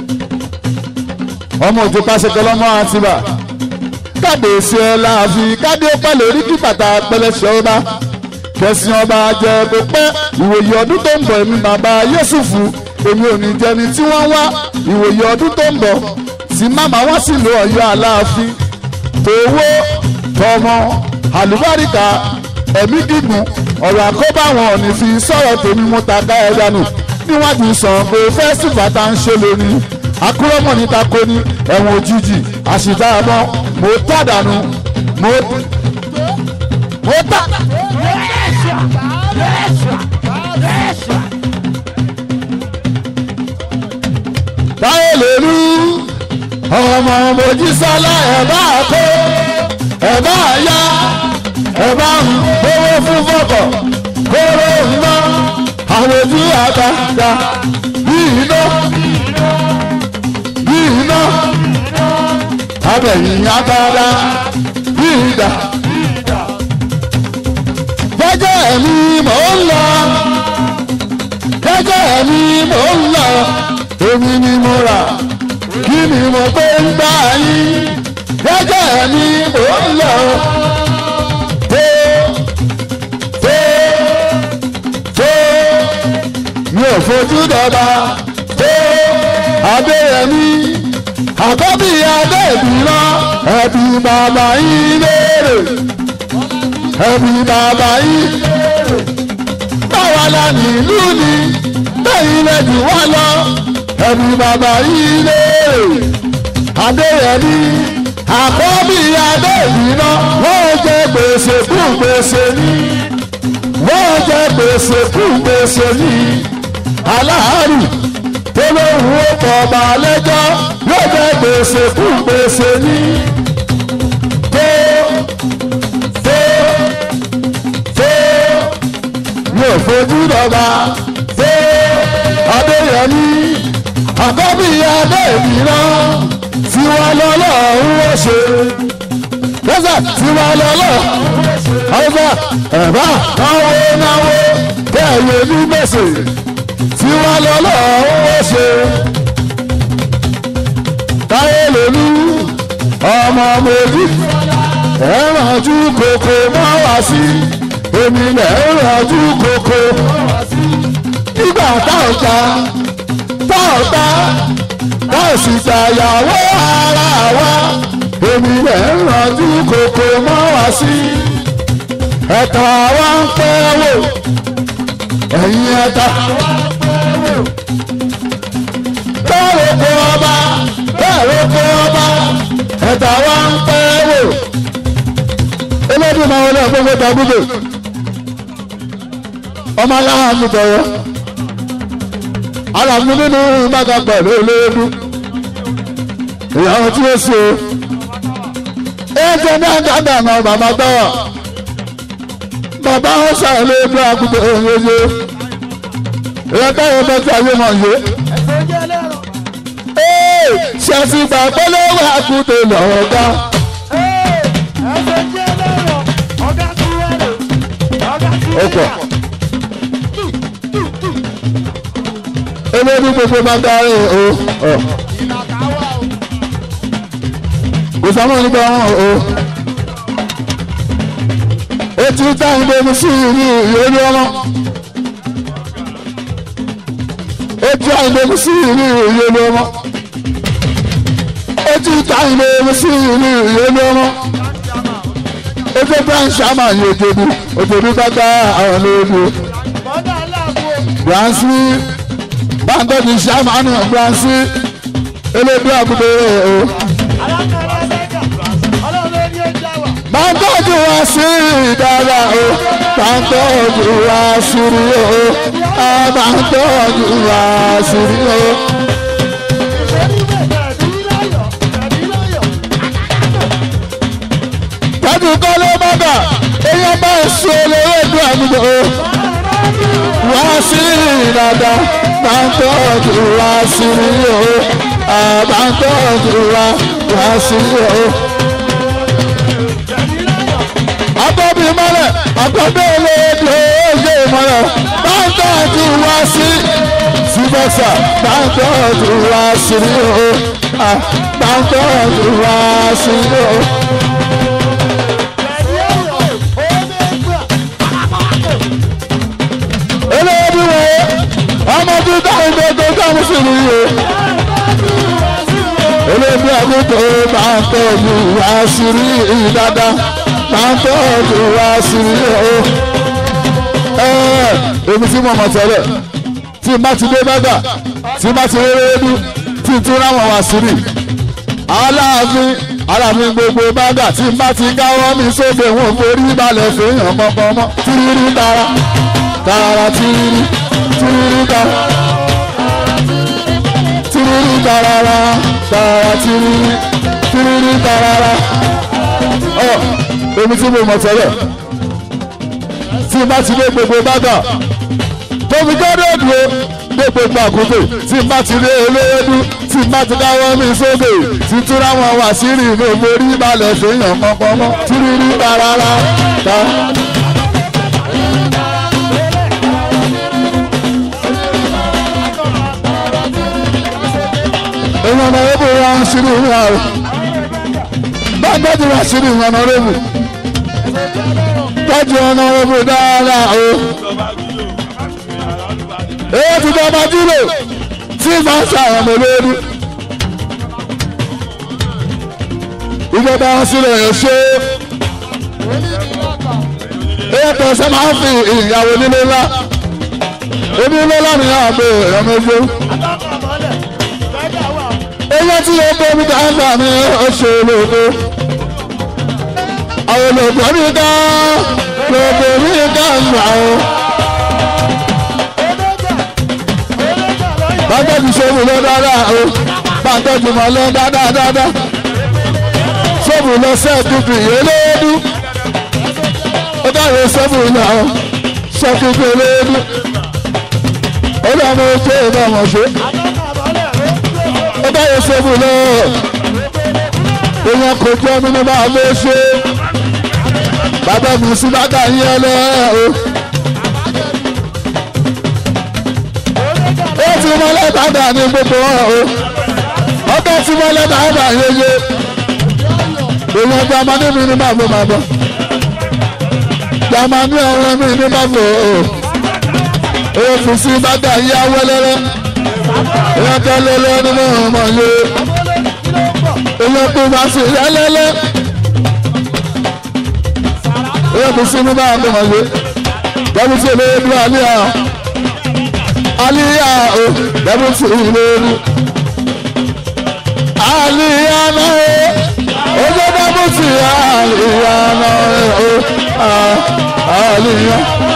Ọmọ òjò pàṣẹkẹ lọmọ àtibá káde sí ẹ láàfin káde ó pẹ́ lórí kí bàtà pẹlẹsẹ ọba kẹsìn ọba jẹ kó pẹ́ ìwòye ọdún tó ń bọ̀ èmi bàbá Yẹ́sùfù èmi ò ní jẹni tí wọ́n wá ìwòye ọdún tó ń bọ̀ tí màmá wá sí ìlú Ọ̀yọ́ Aláàfin tòwó tọmọ àlùbáríkà ẹ̀mí gígùn ọ̀rọ̀ àkóbá wọn ò ní fi sọ̀rọ̀ tèmi mú ta ká ẹ dànù níwájú Ṣàngó fẹ́sìfà tá ń ṣe lónìí akúrọ́mọ̀ níta kó ní ẹ̀wọ̀n òjijì àṣìdáàmọ́ mo tàdánù mo mo tà. táyé lè rú ọmọ Mojísọ́lá ẹ̀ bá kó ẹ̀ bá yá ẹ̀ bá ń owó fún fọ́kọ̀ kóró ńlá àwọn ojú àtàkà bí iná. Iná abẹ̀yìn agbára bí ìdá. Jẹ́jẹ́ ẹ̀mí mò ń lọ, jẹ́jẹ́ ẹ̀mí mò ń lọ, èmi ni mo rà, kí ni mo gbé ń gbá yín. Jẹ́jẹ́ ẹ̀mí mò ń lọ, tó tó tó mi ò fojú dọ̀ba tó. Adéyẹmí àkọ́bí Adébìrán ẹbí bàbá yín léèrè ẹbí bàbá yín léèrè báwa la nílùú ni bẹ́yìn lẹ́jù wá lọ ẹbí bàbá yín léèrè Adéyẹmí àkọ́bí Adébìrán wọ́n jẹ gbèsè kú gbèsè ní wọ́n jẹ gbèsè kú gbèsè ní aláàrù. Olóhùn ọkọ̀ ọba lẹ́jọ́ yóò jẹ́ gbèsè fún gbèsè ní. Tó tó tó yóò fojú dọ̀gba tó Adéyẹmí àkọ́bí Adébìrán tí wọ́n lọ́lọ́run ó ṣe. Lọ́sà tí wọ́n lọ́lọ́run ọ̀sà ẹ̀bá náwó náwó kẹ́ẹ̀yẹ ní gbèsè tí wọ́n lọ́lọ́run ṣe táyé lòlú ọmọ méjì ẹ̀rànjú kòkó mọ́ wá sí èmi lẹ̀ ẹ̀rànjú kòkó nígbà táwọn ta táwọn ta táwọn sì gbàyàwó ara wa èmi lẹ̀ ẹ̀rànjú kòkó mọ́ wá sí ẹ̀ta wa ń pẹ́ wò ẹ̀yin ẹ̀ta bẹ́ẹ̀ kó ọba bẹ́ẹ̀ kó ọba ẹ̀ta wa ń pẹ́ wò elédùn máa wọlé ọgbọ́n ta gbogbo ọmọ aláwọ̀ mi tọ̀yọ́ alàmú nínú bàtà pẹ̀lú olóòdù ìyàwó tí ó ṣe ẹ̀jẹ̀ náà dáadáa náà bàbá tọ́wọ̀ bàbá wọn ṣàlẹ̀ ẹgbẹ́ àkùtà òyìnbó ìrẹ́pẹ́ yẹn bẹ́ẹ̀ tí ayé mọ̀ yé ṣe ti gbà pẹ́lẹ́wọ̀ àkùtà lọ́wọ́ gbá. ọ̀pọ̀ eléyìí gbogbo máa ń darí o kò sámọ́ nípa wọn o etí táwọn gbẹmí sí ìlú ìyẹlú ọmọ etí táwọn gbẹmí sí ìlú ìyẹlú ọmọ etí táwọn gbẹmí sí ìlú ìyẹlú ọmọ etí branch ama yìí òjòdú òjòdú bàtà àwọn olóòdù branci bàtọ́jú sàmánù branci elédú àbúdó o. bàtọ́jú wa sí dára o bàtọ́jú wa sí o bàtọ́jú wa sí o. tọ́jú kọ́lé bàbà èèyàn bá èso olówó ìlú àbúdó o. wá sí dada bàtọ́jú wa sí o bàtọ́jú wa wá sí o. Akọ́bí mọ́lẹ̀, akọ́bí olóògbé oge mọ́lẹ̀, bàtọ́jú wá sí síbẹ̀sà, bàtọ́jú wá sí o, bàtọ́jú wá sí o. Olóògbé wọ̀ ọmọ tó dáhùn gbogbo dáhùn sí ni o. Olóògbé àgùntàn bàtọ́jú wá sí dáadáa. Bàtọ́jú wá sí o. Èmi tí mo mọ̀ tẹ́lẹ̀ tí n bá ti dé bàgà tí n bá ti rí rédú tí n tún ráwọn wá sí rí. Aláàfin aláàfin gbogbo bàgà tí n bá ti káwọ́ mi sóde wọn forí balẹ̀ fèèyàn pọ̀pọ̀ mọ́. Tírírí tara tara tírírí tírírí tara tírírí tarara tara tírírí tírírí tarara. Èmi tí mo mọ̀ tẹ́lẹ̀ tí bá ti dé gbogbo bàgà tó fi gbọ́dọ̀ dúró dé gbogbo àkókò tí bá ti dé olóòdú tí bá ti dáwọ́ mi sókè tí túra wọn wà sí rí ní orí balẹ̀ fèèyàn kankan mọ́ tírírí tarara ta. èèyàn náà yóò wá ń ṣírí ìrìn àrùn bá gbọ́dọ̀ wá ṣírí ìrìn àrùn rẹ̀ mú. Tọ́jú ọ̀nà ọ̀bù dáadáa o. Èyí ti dọ́gba dúró tí máa ń ṣàwọn ọmọ lórí. Ìjọba wọn sílẹ̀ yẹn ṣe. Èyí tó ṣe máa ń fi ìyàwó nílé ńlá. Ebi ńlá láti yàn àbẹ̀ ẹ̀rọ méjì. Èyí tí ó tóbi dáadáa ní oṣù olóògbé. Àwọn olóògbé mi ká olóògbé mi ká nà ó. Bàtọ́jú sóbù lọ dáadáa o, bàtọ́jú mọ̀ lọ dáadáa dáadáa. Sóbù lọ sẹ́ẹ̀kùkù ìyẹlẹ́dú. Ó dáre sóbù náà sẹ́ẹ̀kùkù ìyẹlẹ́dú. Ó dáre ojú ìbá wọn ṣe. Ó dáre sóbù lọ. Èèyàn kò jẹ́ mi ní máa lé ṣe. Bàbá mi sí bàtà yẹn lẹ́ o. Ó tí mo lẹ́ta dà ní gbogbo wọn o ọkọ̀ tí mo lẹ́ta dà yeye èèyàn jamani mi ní bàbá bàbá jamani ọ̀rẹ́ mi ní bàbá o èèyàn fi sí bàtà yá wẹ́lẹ́rẹ́ èèyàn tó lélẹ́ nínú ọmọ yẹ èèyàn tó bá sí lẹ́lẹ́lẹ́ èèyàn fi sí nínú ọmọ yẹ lọ́bí tí olè dúró àlíyà àlíyà o lọ́bí tí olè dúró àlíyà náà o ojú lọ́bí tí àlíyà náà o àlíyà.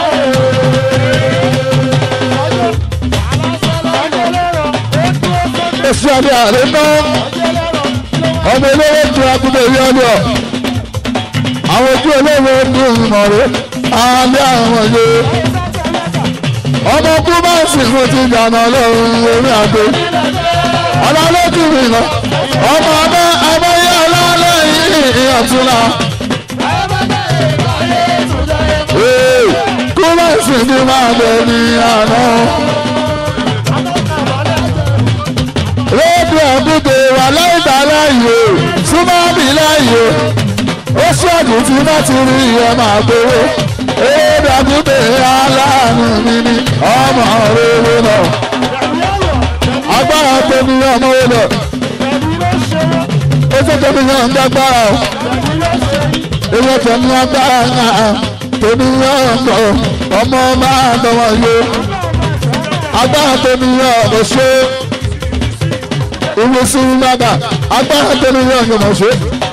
Èsì àdé àlè náà ọmọ olówó tún akúndé yí ọdún ọ àwọn ojú olówó dùn mọ̀ rẹ̀ alẹ́ àwọn yé ọmọ kú bá sì fún ti dànù ọlọ́run orí àgbo ọlọ́lọ́dún mi lọ ọmọ ọmọ ọmọ yẹ ọlọ́lọ́ yìí ọ̀túnla kú bá sì ní máa bẹ̀ ní àná rédíò àgùdè wà láìta láàyè súnmọ́ mi láàyè ó ṣọ́ọ̀dù tí bá ti rí ẹ máa gbowó èdè àgùdè aláàánú mi ní ọmọ rere lọ agbára tóbi ọmọ rẹ lọ ó tó tóbi náà ń dágbára o èèyàn tó ní agbára náà tóbi ọmọ ọmọ máa dọwọ́ yó agbára tóbi ọmọ ṣe ìwé sí bàbá agbára tóbi ọmọ ṣe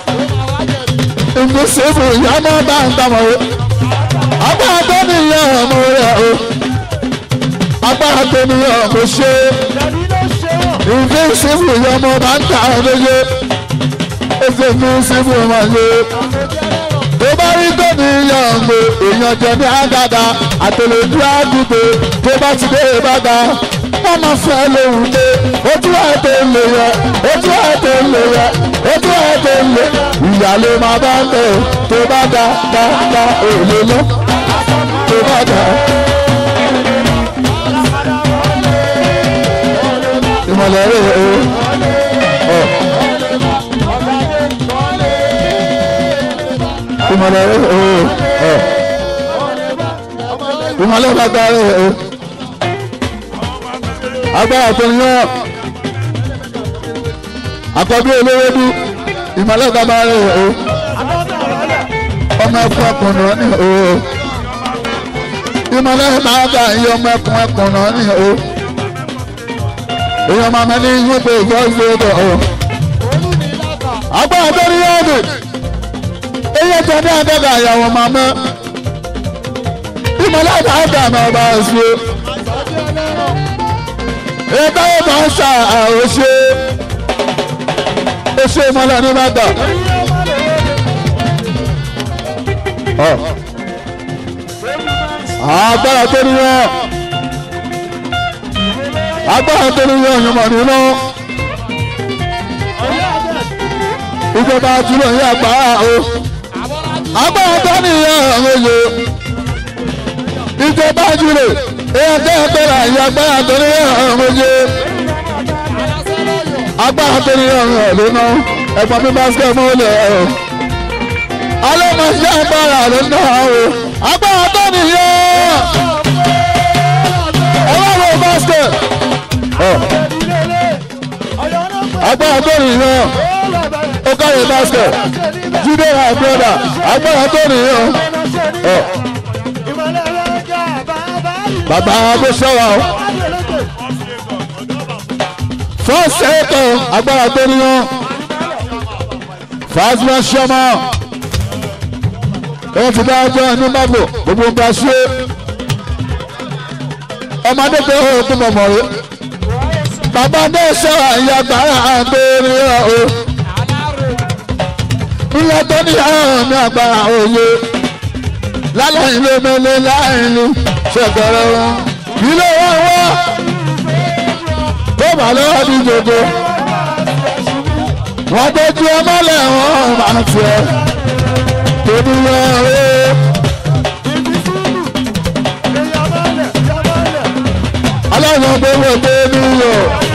ìwé sí ìfò ìyá máa bá ń dámọ̀ o agbára tóbi ọmọ rẹ o agbára tóbi ọmọ ṣe ìwé sí ìfò ìyá máa bá ń ta ọmọ yé ẹsẹ̀ mi sí ìfò ọmọ yé tó bá rí tóbi yọ̀ǹgbò èèyàn jẹ ní àgàgà àtẹlẹdú àgùdè tó bá ti dé bàgà wọ́n máa fẹ́ lóhùn pé ojú àìtó lè yẹ ojú àìtó lè yẹ ojú àìtó lè ìyàlè máa bá ń tẹ̀ tó bá dá dá dá èlé lọ tó bá dá. ìmọ̀lẹ́ rẹ̀ o. ìmọ̀lẹ́ rẹ̀ o. ìmọ̀lẹ́ bàbá rẹ̀ o. agbára tó ń yọ àkọ́bí olówódú ìmọ̀lẹ́ bàbá rẹ̀ o. ọmọ ẹkùn ẹkùn náà ni o. ìmọ̀lẹ́ máa bá iye ọmọ ẹkùn ẹkùn náà ni o. èèyàn máa mẹ́ni yín pé ìfọ́sí ọ̀dọ̀ o. agbára tó ń yọ ọdún èyí tó ní àdọ́gà àyàwó màmá ìmọ̀lẹ́ àgbà máa bá a ṣe ẹ̀ka yóò máa ń ṣà àwòṣe oṣù ìmọ̀lẹ́ ní mẹ́ta. agbára tó ní yọ agbára tó ní yọ ìyọ̀mọ̀ nínú ìjọba àtúnú yẹ àgbára o agbára tó ní yọ ọ̀rọ̀ ìjọba àjùlẹ̀ èèyàn tẹ́ ẹ tẹ́lá ìyá agbára tó ní yọ ọ̀rọ̀ yẹ agbára tó ní yọ ọ̀rọ̀ lónà ẹ̀gbọ́n mi basket mọ́lẹ̀ ẹ̀ alẹ́ mọ̀ sí agbára lónà o agbára tó ní yọ ọlọ́run basket agbára tó ní yọ ó káyọ̀ basket jíde my brother agbára tó ní yọ bàbá bó ṣọ́ra o first second agbára tó ní yọ first man ṣọmọ ẹ ti dá ọjọ́ ní bàbò gbogbo nǹkan ṣe ọmọdé pé ó tó mọ̀mọ́ rẹ bàbá bó ṣọ́ra ìyá agbára tó ní yọ o ilé tó ní àrùn ní agbára òye lálẹ́ ilé mẹ́lẹ́ láìní ṣẹ̀kẹ̀rẹ̀ wọn ilé wọn wá tó bà lọ́wọ́ ní gbogbo wọn tó ju ọmọlẹ̀ wọn máa tiẹ̀ tó ní wọn rẹ. aláwọ̀ gbogbo tó níyọ̀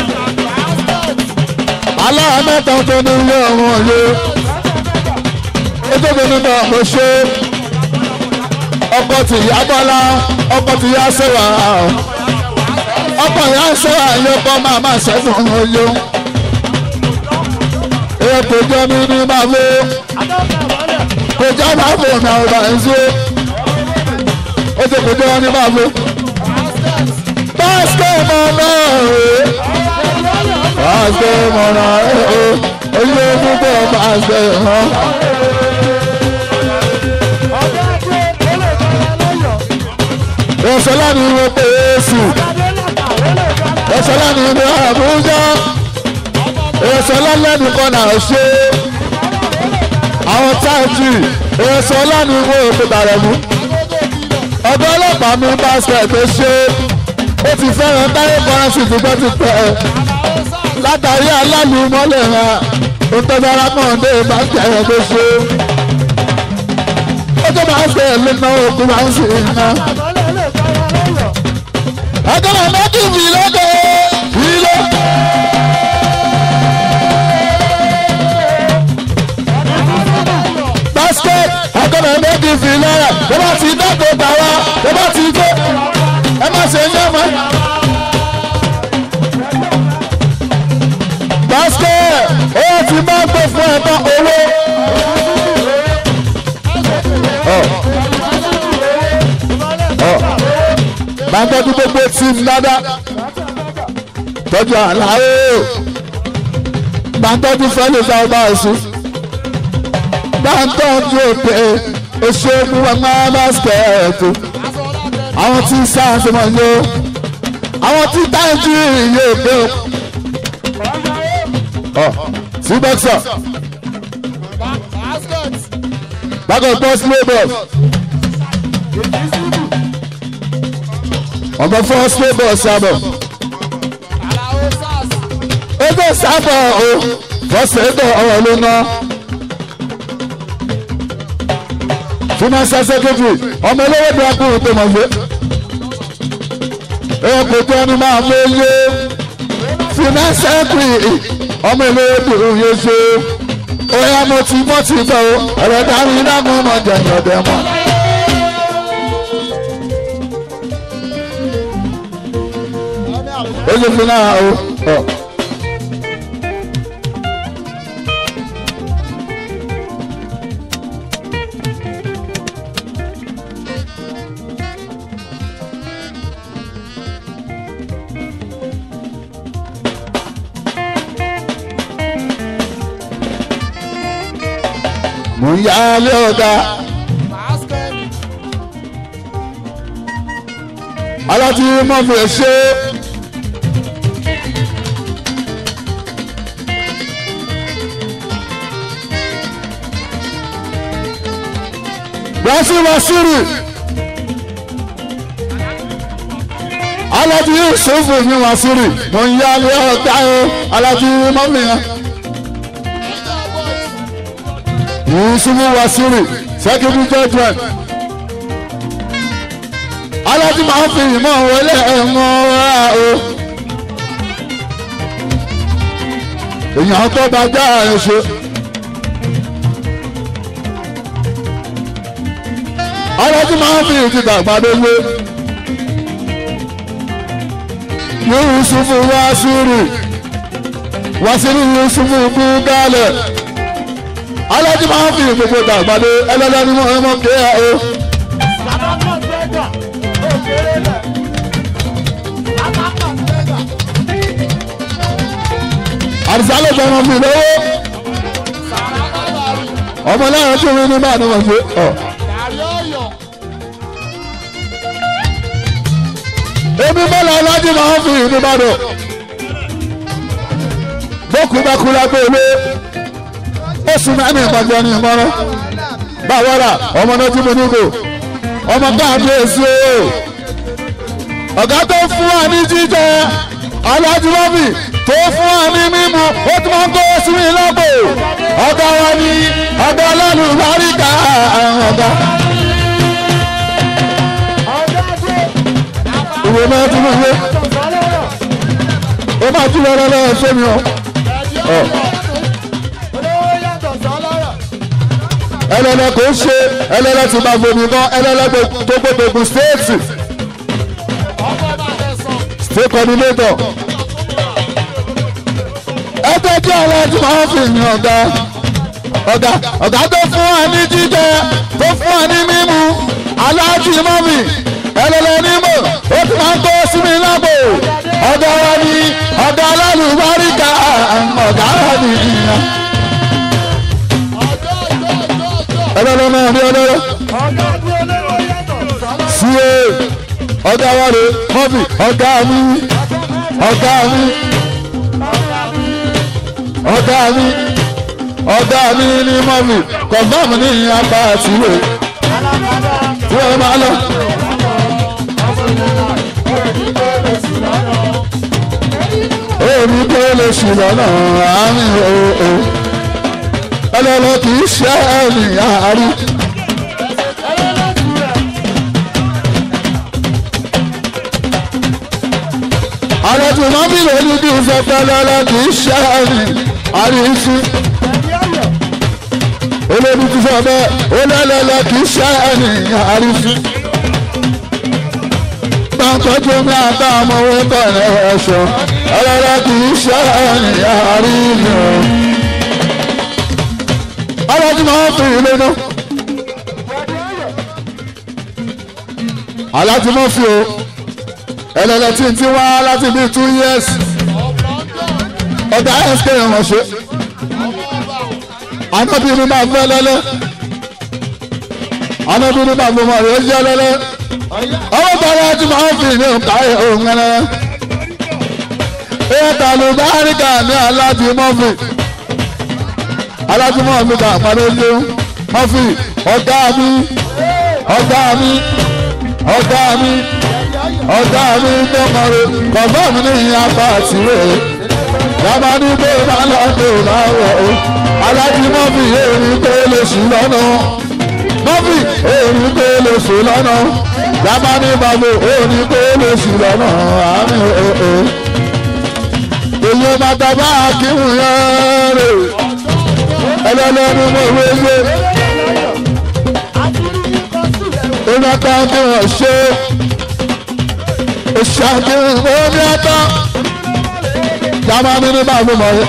aláwọ̀ mẹ́ta tó níyọ̀ wọn yé ètò ìgbìmọ̀ mo ṣe ọkọ̀ tí ìyá bọ́lá ọkọ̀ tí ìyá sẹ́wà ọkọ̀ ìyá sẹ́wà yọkọ̀ máa máa ṣẹ́gun oyún ètò ìjọba ní máa fẹ́ kò jẹ́ máa fẹ́ ọ̀nà ọ̀rọ̀ ẹ̀ ń ṣe ètò ìjọba ní máa fẹ́ pásítọ̀ mọ̀nà ẹ̀ pásítọ̀ mọ̀nà ẹ̀ oyè púpọ̀ pásítọ̀ mọ̀. Ẹ̀sọ́lá ni wọ́n pè é sí. Ẹ̀sọ́lá ni wọ́n Àbújá. Ẹ̀sọ́lá lẹ́nu kan náà ṣe. Àwọn táàjì ẹ̀sọ́lá ni wọ́n pè bàrẹ̀ mú. Ọ̀dọ́ ọlọ́pàá mú basket tó ṣe. Ó ti fẹ́ràn táyé kọ́rẹ́sì tó bọ́ ti tẹ̀. Látàrí aláàlú mọ́lẹ̀ hàn. Ó tọ́jú arákùnrin dé basket tó ṣe. Ó tó basket lé náà òkú máa ń sìn iná. Agora mete o vilão vilão basket agora mete o vilão eu vou te dar toda lá eu vou te dar é mais senhor mãe basket eu te mando fora owó oh oh máa tọ́jú gbogbo tíìmù dáadáa tọ́jú àlàó máa tọ́jú fẹ́lẹ̀ sábà ẹ̀sùn máa tọ́jú òpè oṣooṣù wọn máa báskẹ̀tì àwọn tí sáàsì mọ̀ ní o àwọn tí táǹtì yóò gbé o sí bọ́ksọ̀ bákan bọ́sì lébọ̀. ọmọ first labour sábọ̀ ẹgbẹ́ sábọ̀ o first labour ọ̀rọ̀ ló ná finance secretary ọmọ olówó bí akúrò tó mọ̀ gbé ẹ kò tó ẹni máa mú iye finance secretary ọmọ olówó bí òye ṣe oya mo ti mọ́ ti bọ̀ o ọ̀rọ̀ dáhùn iná mú mọ̀ jẹ̀yìn ọ̀dẹ̀ mọ́. Oye fi náà o. Mo ń yá lé ọ̀gá. Aláti mọ̀ fi ṣe. Wasi Wasiri Alhaji Yusuf ni Wasiri mo ń yá ní ọ̀tá o Alhaji mọ́mí yẹn Yusuf Wasiri secretary judgment Alhaji máa ń fi ìmọ̀ wọlé ẹ̀wọ̀n ra o èèyàn tó bá já ẹ̀ ṣe. Alájú máa ń fi ìdìbò àgbàdo wé. Yusufu Wasiri Wasiri Yusufu Bugale. Alájú máa ń fi ìdìbò àgbàdo ẹlẹ́lẹ́ ní wọ́n mọ̀ kí ẹ o. Àdìsá ló jẹ́ wọn fi lówó. Ọmọ náà tún rí ní báyìí ni wọ́n ṣe ọ̀. Èmi mọ́lá ọlọ́dún máa ń fi ìlú Ìbàdàn. Bókùbákú lábẹ́ ilé. Oṣù mẹ́rin ìpàdé ní ìmọ̀ràn. Báwọ́rà ọmọ náà tí mo nígò. Ọmọ káàdì èsì o. Ọ̀gá tó fún wa ní jíjẹ. Aláàjì Mọ́mì tó fún wa ní mímu. Ó tún máa ń kó sí mi lọ́pọ̀. Ọ̀gá wa ní ọ̀gá ọlọ́run láríkà àwọn ọ̀gá. Ìwé náà tún mọ̀ wé. tó máa jí lọ́rọ́ lọ́wọ́ sómi o. ẹlẹ́lẹ́ kò ṣe ẹlẹ́lẹ́ ti máa gbomi gan ẹlẹ́lẹ́ tó gbogbo stéètì state coordinator ẹgbẹ́ tí aláàjì máa ń fi yàn ọ̀gá ọ̀gá ọ̀gá tó fún wa ní jíjẹ tó fún wa ní mímu aláàjì mọ́mì ẹlẹ́lẹ́ nímọ̀ ó ti máa ń kó sí mi lágbo ọ̀gá wa ní ọ̀gá alálùbáríkà ọ̀gá wa ní ìyá. ẹlẹ́lẹ́ náà ní ọlọ́rọ̀ sí e ọ̀gá wa rè mọ́mì ọ̀gá mi ọ̀gá mi ọ̀gá mi ọ̀gá mi ní mọ́mì kọ̀ọ̀fọ́ọ̀mù ní apá àtìwé tí wọ́n máa lọ. èmi tó lè ṣì lọ́nà àárín òòó ẹlẹ́lẹ́ kì í ṣe ẹ̀mí àárín. àwọn tí wọ́n bí lórí bí ìfẹ́fẹ́ lọ́lọ́ kì í ṣe ẹ̀mí àárín sí. olórí ti sọ bẹ́ẹ̀ ó lẹ́lẹ́lẹ́ kì í ṣe ẹ̀mí àárín sí. tọ́jú mi àtà ọmọ owó kọ̀ọ̀lẹ́ ẹ̀ṣọ́ ẹlẹ́lẹ́ kì í ṣe ẹ̀mí àárín mi o. alájú máa ń fi ìlú náà alájú máa ń fi o ẹlẹ́lẹ́ tí ń ti wá láti bíi two years ọ̀gá sk ẹ̀wọ̀n ṣe anábìrin máa fẹ́ lẹ́lẹ́ anábìrin máa fọmọ rẹ̀ jẹ́ lẹ́lẹ́ ọwọ́ bàrà alájú máa ń fi ìlú káyọ̀ òun ẹ̀rẹ́ ẹ̀ tàlùbáríkà ní alájú máa ń fi alájúmọ̀ mi kà pàdé lé mọ́fì ọ̀gá mi ọ̀gá mi ọ̀gá mi ọ̀gá mi tọmọ̀rẹ́ bàbá mi ní apá àtìwé yàrá ní pé máa lọ pé láwọ̀ o alájúmọ̀ mi èmi pé lè sùn lọ́nà mọ́fì èmi pé lè sùn lọ́nà yàrá ní bàbá èmi pé lè sùn lọ́nà àmì òò èyí bàtà bá kírun yẹn rè ẹlẹ́lẹ́ ní mo wé wé iná kan kí wọ́n ṣe ìṣàkíyàn omi ọ̀tọ̀ yàrá mi ní báwo mọ̀ ẹ́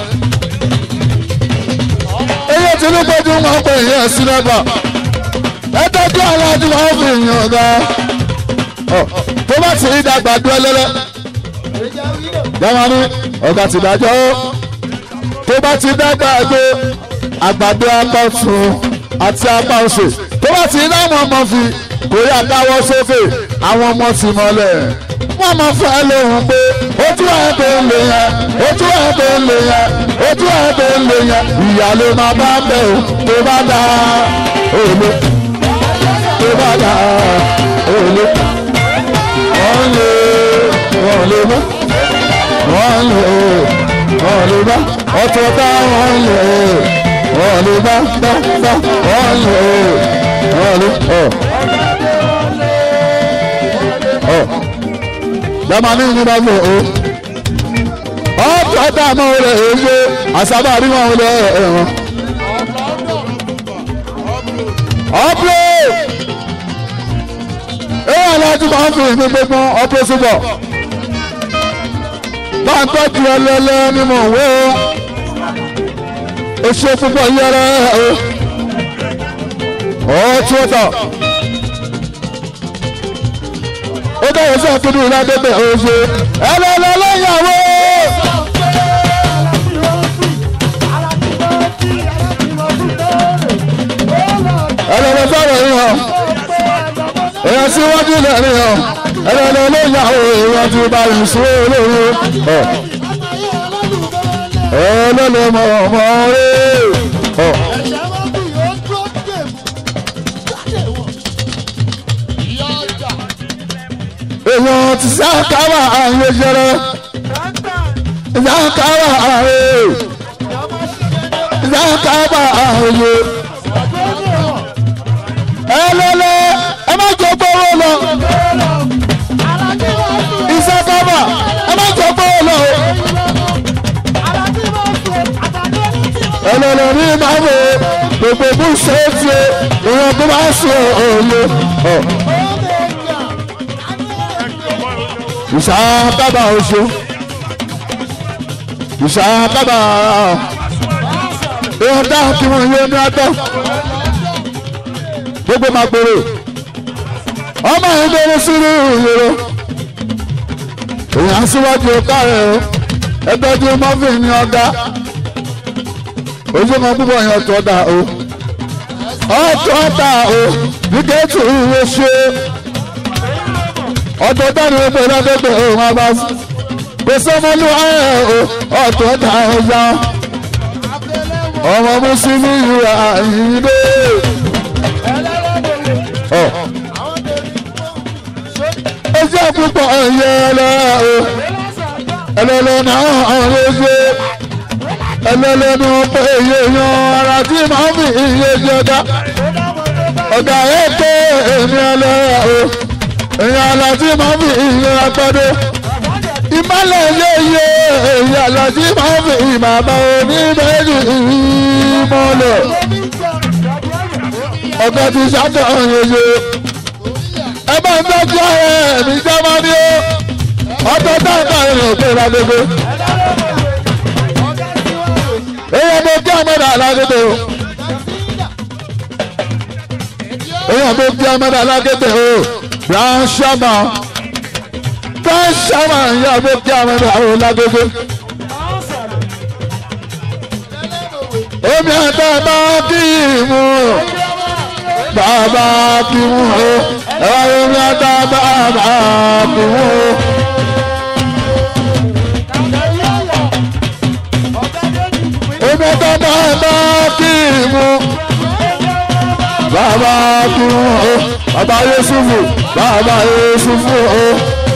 èyí tí ní pẹ́jú wọn pè yẹn sílẹ̀bà ẹ tọ́jú aláàjì wọn fi yàn ọ̀gá tó bá ti rí dàgbà dún ẹlẹ́lẹ́ yàrá ní ọ̀gá ti dájọ́ tó bá ti dàgbà gbé àgbàdo apá ọ̀tún àti apá òsè tó bá ti láwọn ọmọ fi kò yá káwọ́ sókè àwọn ọmọ ti mọ́lẹ̀ wọ́n máa fẹ́ lóhùn pé ojú ẹ̀ tó ń lè yẹn ojú ẹ̀ tó ń lè yẹn ojú ẹ̀ tó ń lè yẹn ìyá ló máa bá bẹ̀ o tó bá dá òòlù tó bá dá òòlù wọ́n lè wọ́n lè mú wọ́n lè wọ́n lè bá ọ̀tọ̀ bá wọ́n lè wọ́n lè bá bá bá wọ́n lè wọ́n lè ọ̀ ọ̀ jamani ní bá lò ó ọ̀tọ̀ tá a mọ̀ wọlé èyí àsábà rí wọn wọlé ẹ̀wọ̀n ọ̀pọ̀ èyí aláàjú máa ń fi ìgbín gbogbo ọ̀pọ̀ síbọ̀ bá ń tọ́jú ẹlẹ́lẹ́ ní mò ń wó oṣù púpọ̀ yẹrẹ o ó tí ó tọ̀ ó bẹ̀rẹ̀ sí àtúndì ìlàdébẹ̀ oṣù ẹlẹ́lẹ́ lẹ́yàwó. ẹlẹ́lẹ́ sọ̀rọ̀ yìí hàn èèyàn síwájú lẹ́rìn hàn ẹlẹ́lẹ́ lẹ́yàwó èèyàn ti bá yìí sún olóore ẹlẹ́lẹ́ mọ̀ ọmọ rẹ̀ èèyàn ti sákàwà ààyè jẹrẹ sákàwà ààyè sákàwà ààyè ẹlẹ́lẹ́ ẹ má jọ gbọ́wọ́ lọ ìsákàwà ẹ má jọ gbọ́wọ́ lọ ẹlẹ́lẹ́ ní ìbámu gbogbo bú ṣe é tiẹ̀ ìwọ̀n tó bá ṣe òye. ìṣàkábà oṣù ìṣàkábà ìwọ̀n dáhùn kí wọ́n yé ní atọ́ gbogbo máa gbèrò ọmọ yìí bẹ̀rẹ̀ sínú ìyẹ̀rọ èèyàn síwájú ọ̀ká rẹ̀ o ẹgbẹ́jú mọ́fìn ní ọ̀gá ojú kan púpọ̀ yẹn ọ̀tọ̀ dà o ọ̀tọ̀ dà o ní kéétù ìwé ṣe ọ̀tọ̀ dàní ẹgbẹ́ lọ́dẹ́gbẹ́ òun abá pèsè ọmọlú ayẹ o ọ̀tọ̀ dà ọ̀yà ọmọ mùsùlùmí ìwà ìdè ọ̀ ojú púpọ̀ ẹ̀yẹ ẹlẹ́ o ẹlẹ́lẹ́ náà ọ̀rẹ́ ṣe ẹlẹ́lẹ́ ní ọ̀pọ̀ èyí yan ara tí màá fi iye ṣe ọ̀gá ọ̀gá ẹ̀ pé èmi ẹlẹ́ o èyàn àlà tí màá fi iye apẹ́dé ìmọ̀lẹ̀ yéye èyí àlà tí màá fi ìmàmà oníbẹ̀ẹ́dì ìmọ̀lẹ̀ ọ̀gá ti ṣàtọ̀ yeye ẹ bá ń tọ́jú ẹ̀ mi jábọ́ ní o ọtọ dáńtà rẹ̀ tó ra gbogbo. èèyàn tó kí ọmọdé alágédé o. èèyàn tó kí ọmọdé alágédé o. brown shama brown shama ìyá tó kí ọmọdé alágédé. omi àtẹ bá kí mú bàbá kí mú o. ẹ̀rọ omi àtẹ bàbá kí mú o. Omi tó bá bá kí mú bàbá kí mú o bàbá Yusufu bàbá Yusufu o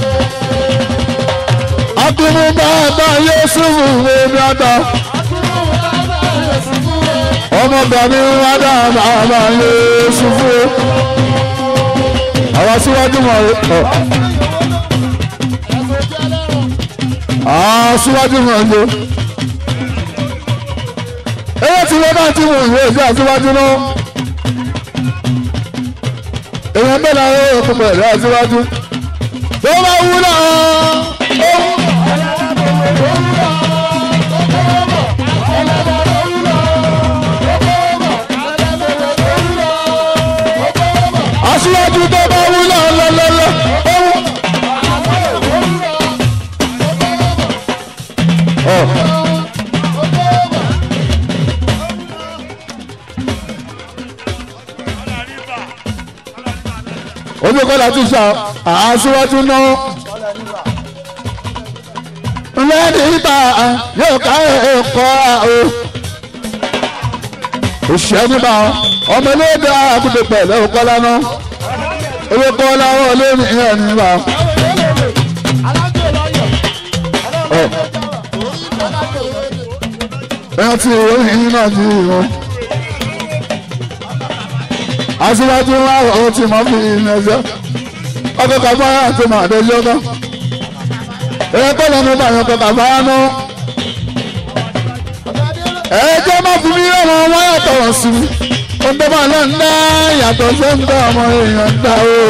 akímú bàbá Yusufu omi àtà ọmọbìnrin wádà bàbá Yusufu àwọn síwájú mọ̀ ọ́ àwọn síwájú mọ̀ ọ́ èyí tí wọ́n bá ti mú ìwé ìjọ àtiwájú náà èèyàn bẹ́ẹ̀ náà yóò kó pẹ̀lú àtiwájú tó bá wú náà ó wú. aṣíwájú tó bá wú náà lọ́lọ́lọ́ ó wú. ojú kọ́lá tún ṣá aṣíwájú náà lẹ́ni ìta yóò ká ẹ̀kọ́ o òṣìṣẹ́ níbà ọmọ olóògbé àkùdé pẹ̀lú ọkọ́lá náà owó kọ́lá wọn lórí ìyẹn níbà. ẹ̀yàn tí ìròyìn náà ti wọn aṣíwájú ńlá ọ̀hún tí mo fi ìrìn ẹ̀jẹ̀ ọkọ̀ kàfáyà tó máa dẹjọ́ náà ẹ̀yẹ tó lọ́nu bá yàn kọ̀ kàfáyà náà ẹ̀jẹ̀ má fi mí rẹ̀ wọn wọ́n yàtọ̀ wọ́n sí mi ohun tó máa lọ ń dá yàtọ̀ ṣé ń dá ọmọ èèyàn ń dá o.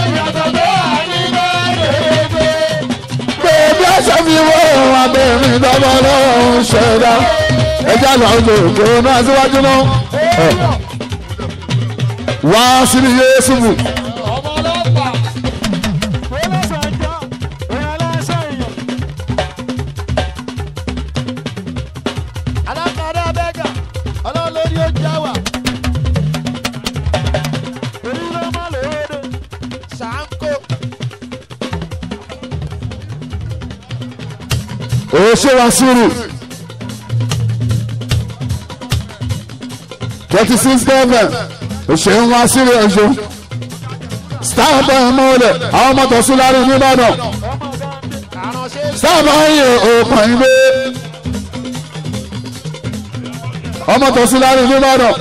bèbí aṣọ fi wọ́ ohun abẹ́rẹ́ ìdọ́gbọ́n lọ́wọ́ ṣẹ̀dá ẹ̀jẹ̀ àgbà òjò òjò náà aṣíwájú náà wá síbi Yéṣùfù. alákàdá bẹ́gà ọlọ́run lórí ó já wà. orí ló má lòóde ṣàǹkó. ó ṣe wá sírù twenty six government òṣèré wá sílé ọjọ́ sáàbà ìmọ̀lẹ̀ àwọn ọmọ tọ̀sí lárí nìbàdàn sáàbà ayé òkàn ilé ọmọ tọ̀sí lárí nìbàdàn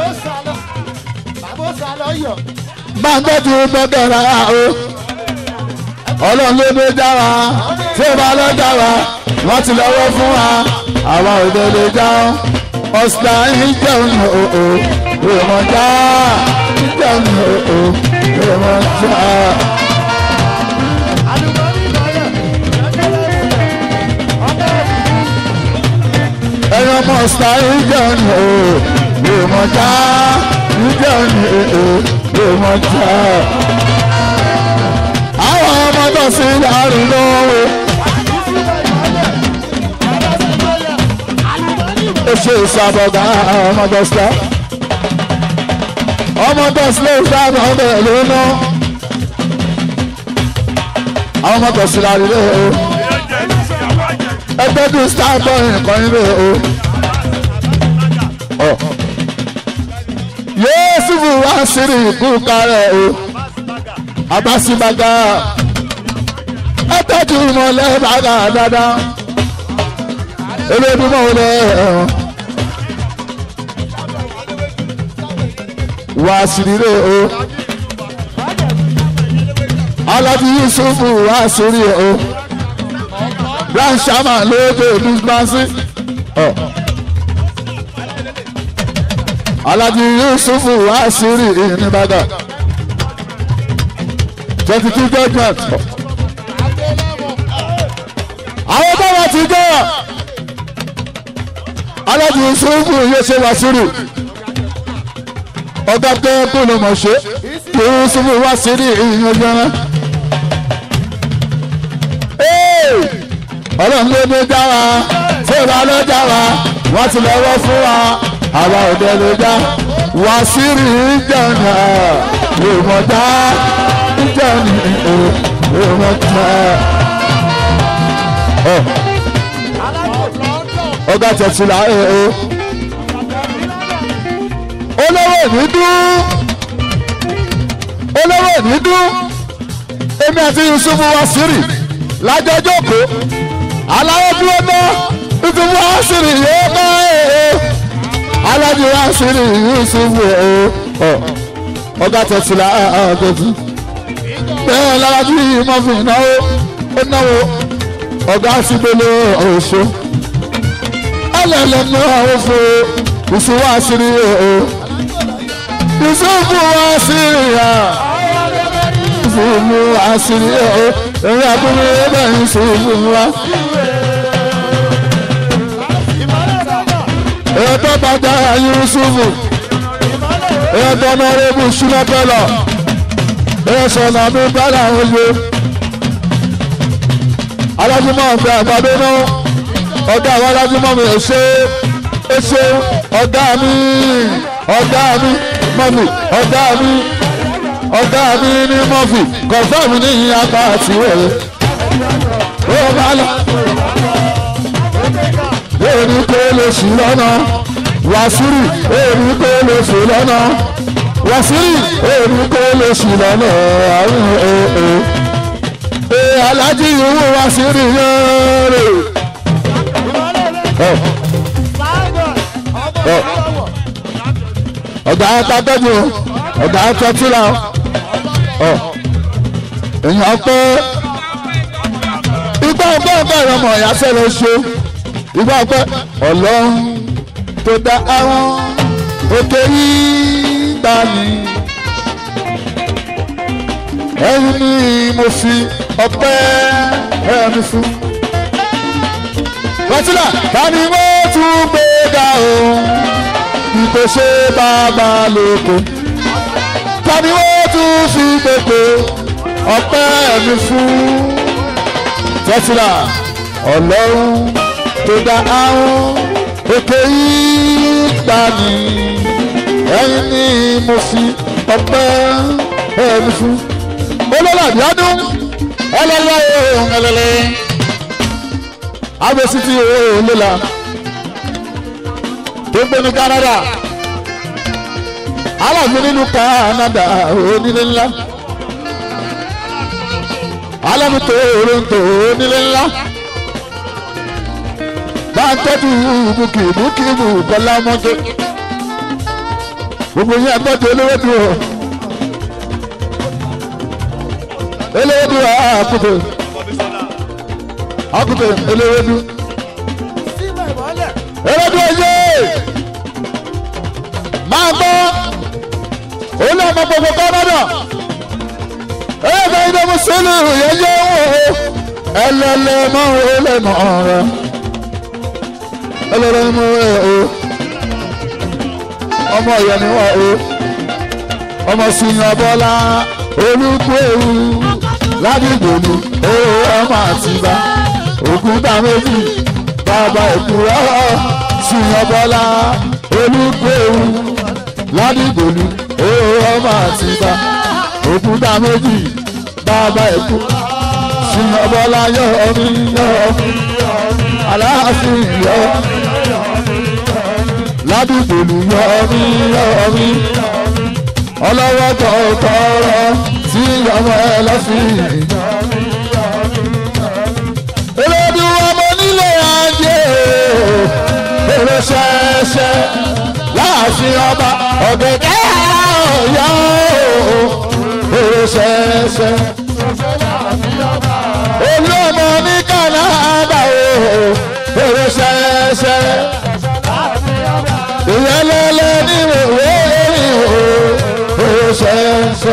bá ń tọ́jú bẹ́ẹ̀ rárá o ọlọ́run ló dé já wa tí ó bá lọ já wa wọ́n ti lọ́wọ́ fún wa àwọn òde lè já wọn ọ̀sà ìjẹun òò ìmọ̀já ìjẹun òò ìmọ̀já. ẹ̀yin ọmọ ọ̀sà ìjẹun òò ìmọ̀já ìjẹun òò ìmọ̀já. àwọn ọmọ tó sì láàrin lọ́wọ́. ṣe ìsàbọ̀gá ọmọ dọ́sílẹ̀ ọmọ dọ́sílẹ̀ ìsàbọ̀ ọbẹ̀ ló ná àwọn ọmọ dọ́sílẹ̀ àrílẹ̀ o ẹgbẹ́ bí sábọ̀ nǹkan nílé o Yéésùfù wá sírí ìkú kárẹ̀ o abásíbágá ẹgbẹ́jú mọ́lẹ́ bàgà dáadáa eléyìí mọ́ wọlé ẹ̀hún. wá síríre o Aláàjì Yusufu wá sírí o Grand Chairman lóde olùgbàsí Aláàjì Yusufu wá sírí ìnìbàdàn twenty two judgment àwọn tó wà ti jẹ́ Aláàjì Yusufu yóò ṣe wá sírí ọ̀gá tó kú ló mọ̀ ṣe kí ó súnmọ́ wá sí ní ìyẹn jẹun. ọlọ́run ló dé já wa tí ìbá ló já wa wọ́n ti lọ́wọ́ fún wa àwa òde ló já wá sí rí ìjẹun ìmọ̀já ìjẹun ìmọ̀já. ọ̀gá tẹ̀sílà ẹ̀ ẹ́ olówó ní dún olówó ní dún èmi àti Yusufu wá sírì lájọ jókòó aláwọ̀ dúró ná Yusufu wá sírì yóò bá ẹ̀ alájọ wá sírì Yusufu ẹ̀ ọ̀gá tẹ̀sílà àgọ́tù bẹ́ẹ̀ lárájú yìí mọ́ fi náwó ó náwó ọ̀gá sígbélé ọ̀ṣọ́ ẹlẹ́lẹ́nu àwọn fún Yusufu wá sírì ẹ̀ Yusufu wá sírí ya Yusufu wá sírí ya ẹ̀rọ àbúrò ẹ̀bẹ̀ Yusufu wá. ẹ̀rọ tó bàjá Yusufu ẹ̀rọ tó nọ́rẹ́bù ṣúlọ́pẹ̀lọ̀ ẹ̀rọ sọ̀nà mi bẹ́lá oye. alájúmọ̀ ọ̀gbẹ́ àgbàdo náà ọ̀gá àwọn alájúmọ̀ mi ẹ̀ ṣe é ṣe ọ̀gá mi ọ̀gá mi mọ́fì ọ̀gá mi ọ̀gá mi ní mọ́fì kọ̀fọ́ọ̀mù ní apá àti wẹ̀rẹ̀ ó bá lọ. èmi kò lè sù lọ́nà wàsírí èmi kò lè sù lọ́nà wàsírí èmi kò lè sù lọ́nà àwọn èèyàn ee Aláàjì ìwú wàsírí yẹn rè. ọ̀gá àtàtọ́jú ọ̀gá àtọ́túlà èèyàn pé igbá ọgbẹ́ ọgbẹ́ ìrọmọ ìyáṣẹ́ ló ṣe igbá ọgbẹ́ Ọlọ́run tó dá àwọn òkè yìí gbà mí ẹ̀yìn ni mo fi ọpẹ́ ẹ̀mí fún. Wọ́tílà ta ni wọ́n tún gbé ga òun ìpèsè bàbá lóko tàbí wọ́n tún fi gbogbo ọpẹ́ mi fún Tẹ́tílà Ọlọ́run tó dá àwọn òkè yìí gbà mí ẹ̀yìn ni mo fi ọpẹ́ mi fún. olólàbí ọdún ẹlẹ́lẹ́ ohun ẹlẹ́lẹ́ agbèsí ti ohun lélà tó gbé ní Canada aláàfin nínú Canada onílé ńlá aláàfin Toronto onílé ńlá bá ń tọ́jú bùkì bùkì bù Bọ́lá mọ́jọ́ gbogbo yẹn tọ́jú olówó dùn ó olówó dùn àkùtè àkùtè olówó dùn olówó dùn ọjọ́. máa gbọ́ òun náà mọ gbogbo kọ́nọ́dà ẹ̀ẹ́dẹ̀ ilé mùsùlùmí yẹn yẹ wò ó ẹlẹ́lẹ́ mọ́ olè mọ́ ọ̀rẹ́ ẹlẹ́lẹ́ mọ́ ẹ̀ o ọmọ ìyá ni wọ́n o ọmọ sinyan bọ́lá olùkú ewu ládìgbò ni owó ọmọ àtìbá òkúta méjì bàbá ìkúrọ́ sinyan bọ́lá olùkú ewu ládìgbò ni owó ọmọ àtìbá òkúta méjì bàbá ìkú sinyan bọ́lá yọ ọmí yọ ọmí aláàfin yọ ládìgbò ni yọ ọmí yọ ọmí ọlọ́wọ́ tọ̀tọ̀rọ̀ tí ọmọ ẹ lọ́fìn. Olódù ọmọ nílé ajé èrò ṣẹṣẹ láàfin ọba ọ̀gẹ̀dẹ̀ ọ̀yọ́ èrò ṣẹṣẹ. Olú ọmọ ní Kánádà èrò ṣẹṣẹ. Ìyẹlẹlẹ ní ìwé ṣẹṣẹ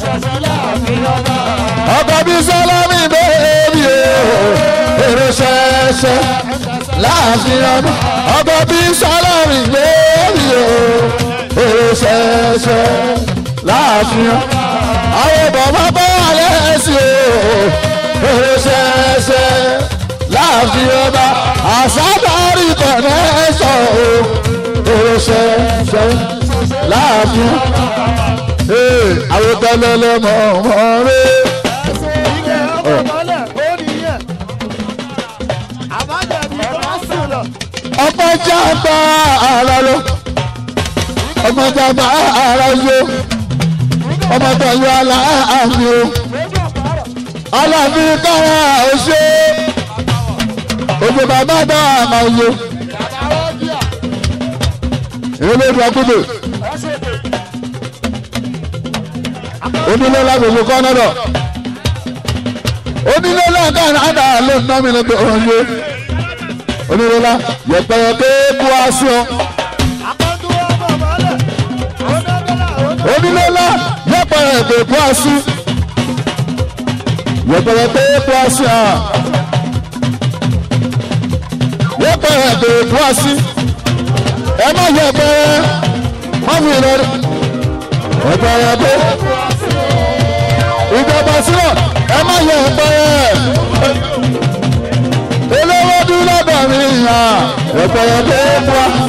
ọkọ bí sálámì bẹ́ẹ̀bí o èrò ṣẹṣẹ láàfin ọba ọkọ bí sálámì bẹ́ẹ̀bí o èrò ṣẹṣẹ láàfin ọba àwọn bàbá bá alẹ́ sí o èrò ṣẹṣẹ láàfin ọba àṣàbárí kọ̀nẹ́sọ̀ o èrò ṣẹṣẹ láàfin ọba. Àwọn tẹ́lẹ̀lẹ̀ mọ̀ mọ́ rí. Ọmọ jàmbá ara lọ, ọmọ jàmbá ara yó, ọmọ tọ̀yọ̀ aláàmì o, aláàmì kára òṣè, òjò bàbá náà àmà yó. Ilé ìdúrà onílé lágbègbè kọ́nọ́dọ̀ onílé lágbàdà ló ń námi lọ́dọ̀ ọ̀hún onílé lá yẹ̀pẹ̀yẹ̀pẹ̀ kú aṣọ onílé lá yẹ̀pẹ̀yẹ̀pẹ̀ kú aṣọ yẹ̀pẹ̀yẹ̀pẹ̀ kú aṣọ yẹ̀pẹ̀yẹ̀pẹ̀ kú aṣọ ẹ má yẹ̀pẹ̀ má fi lọ́dọ̀ yẹ̀pẹ̀yẹ̀pẹ̀ ìjọba sílẹ̀ ẹ má yẹ ẹ̀pẹ́ olówó dúró lọ́dọ̀ mi hàn ẹ̀pẹ́ yẹn tó wá.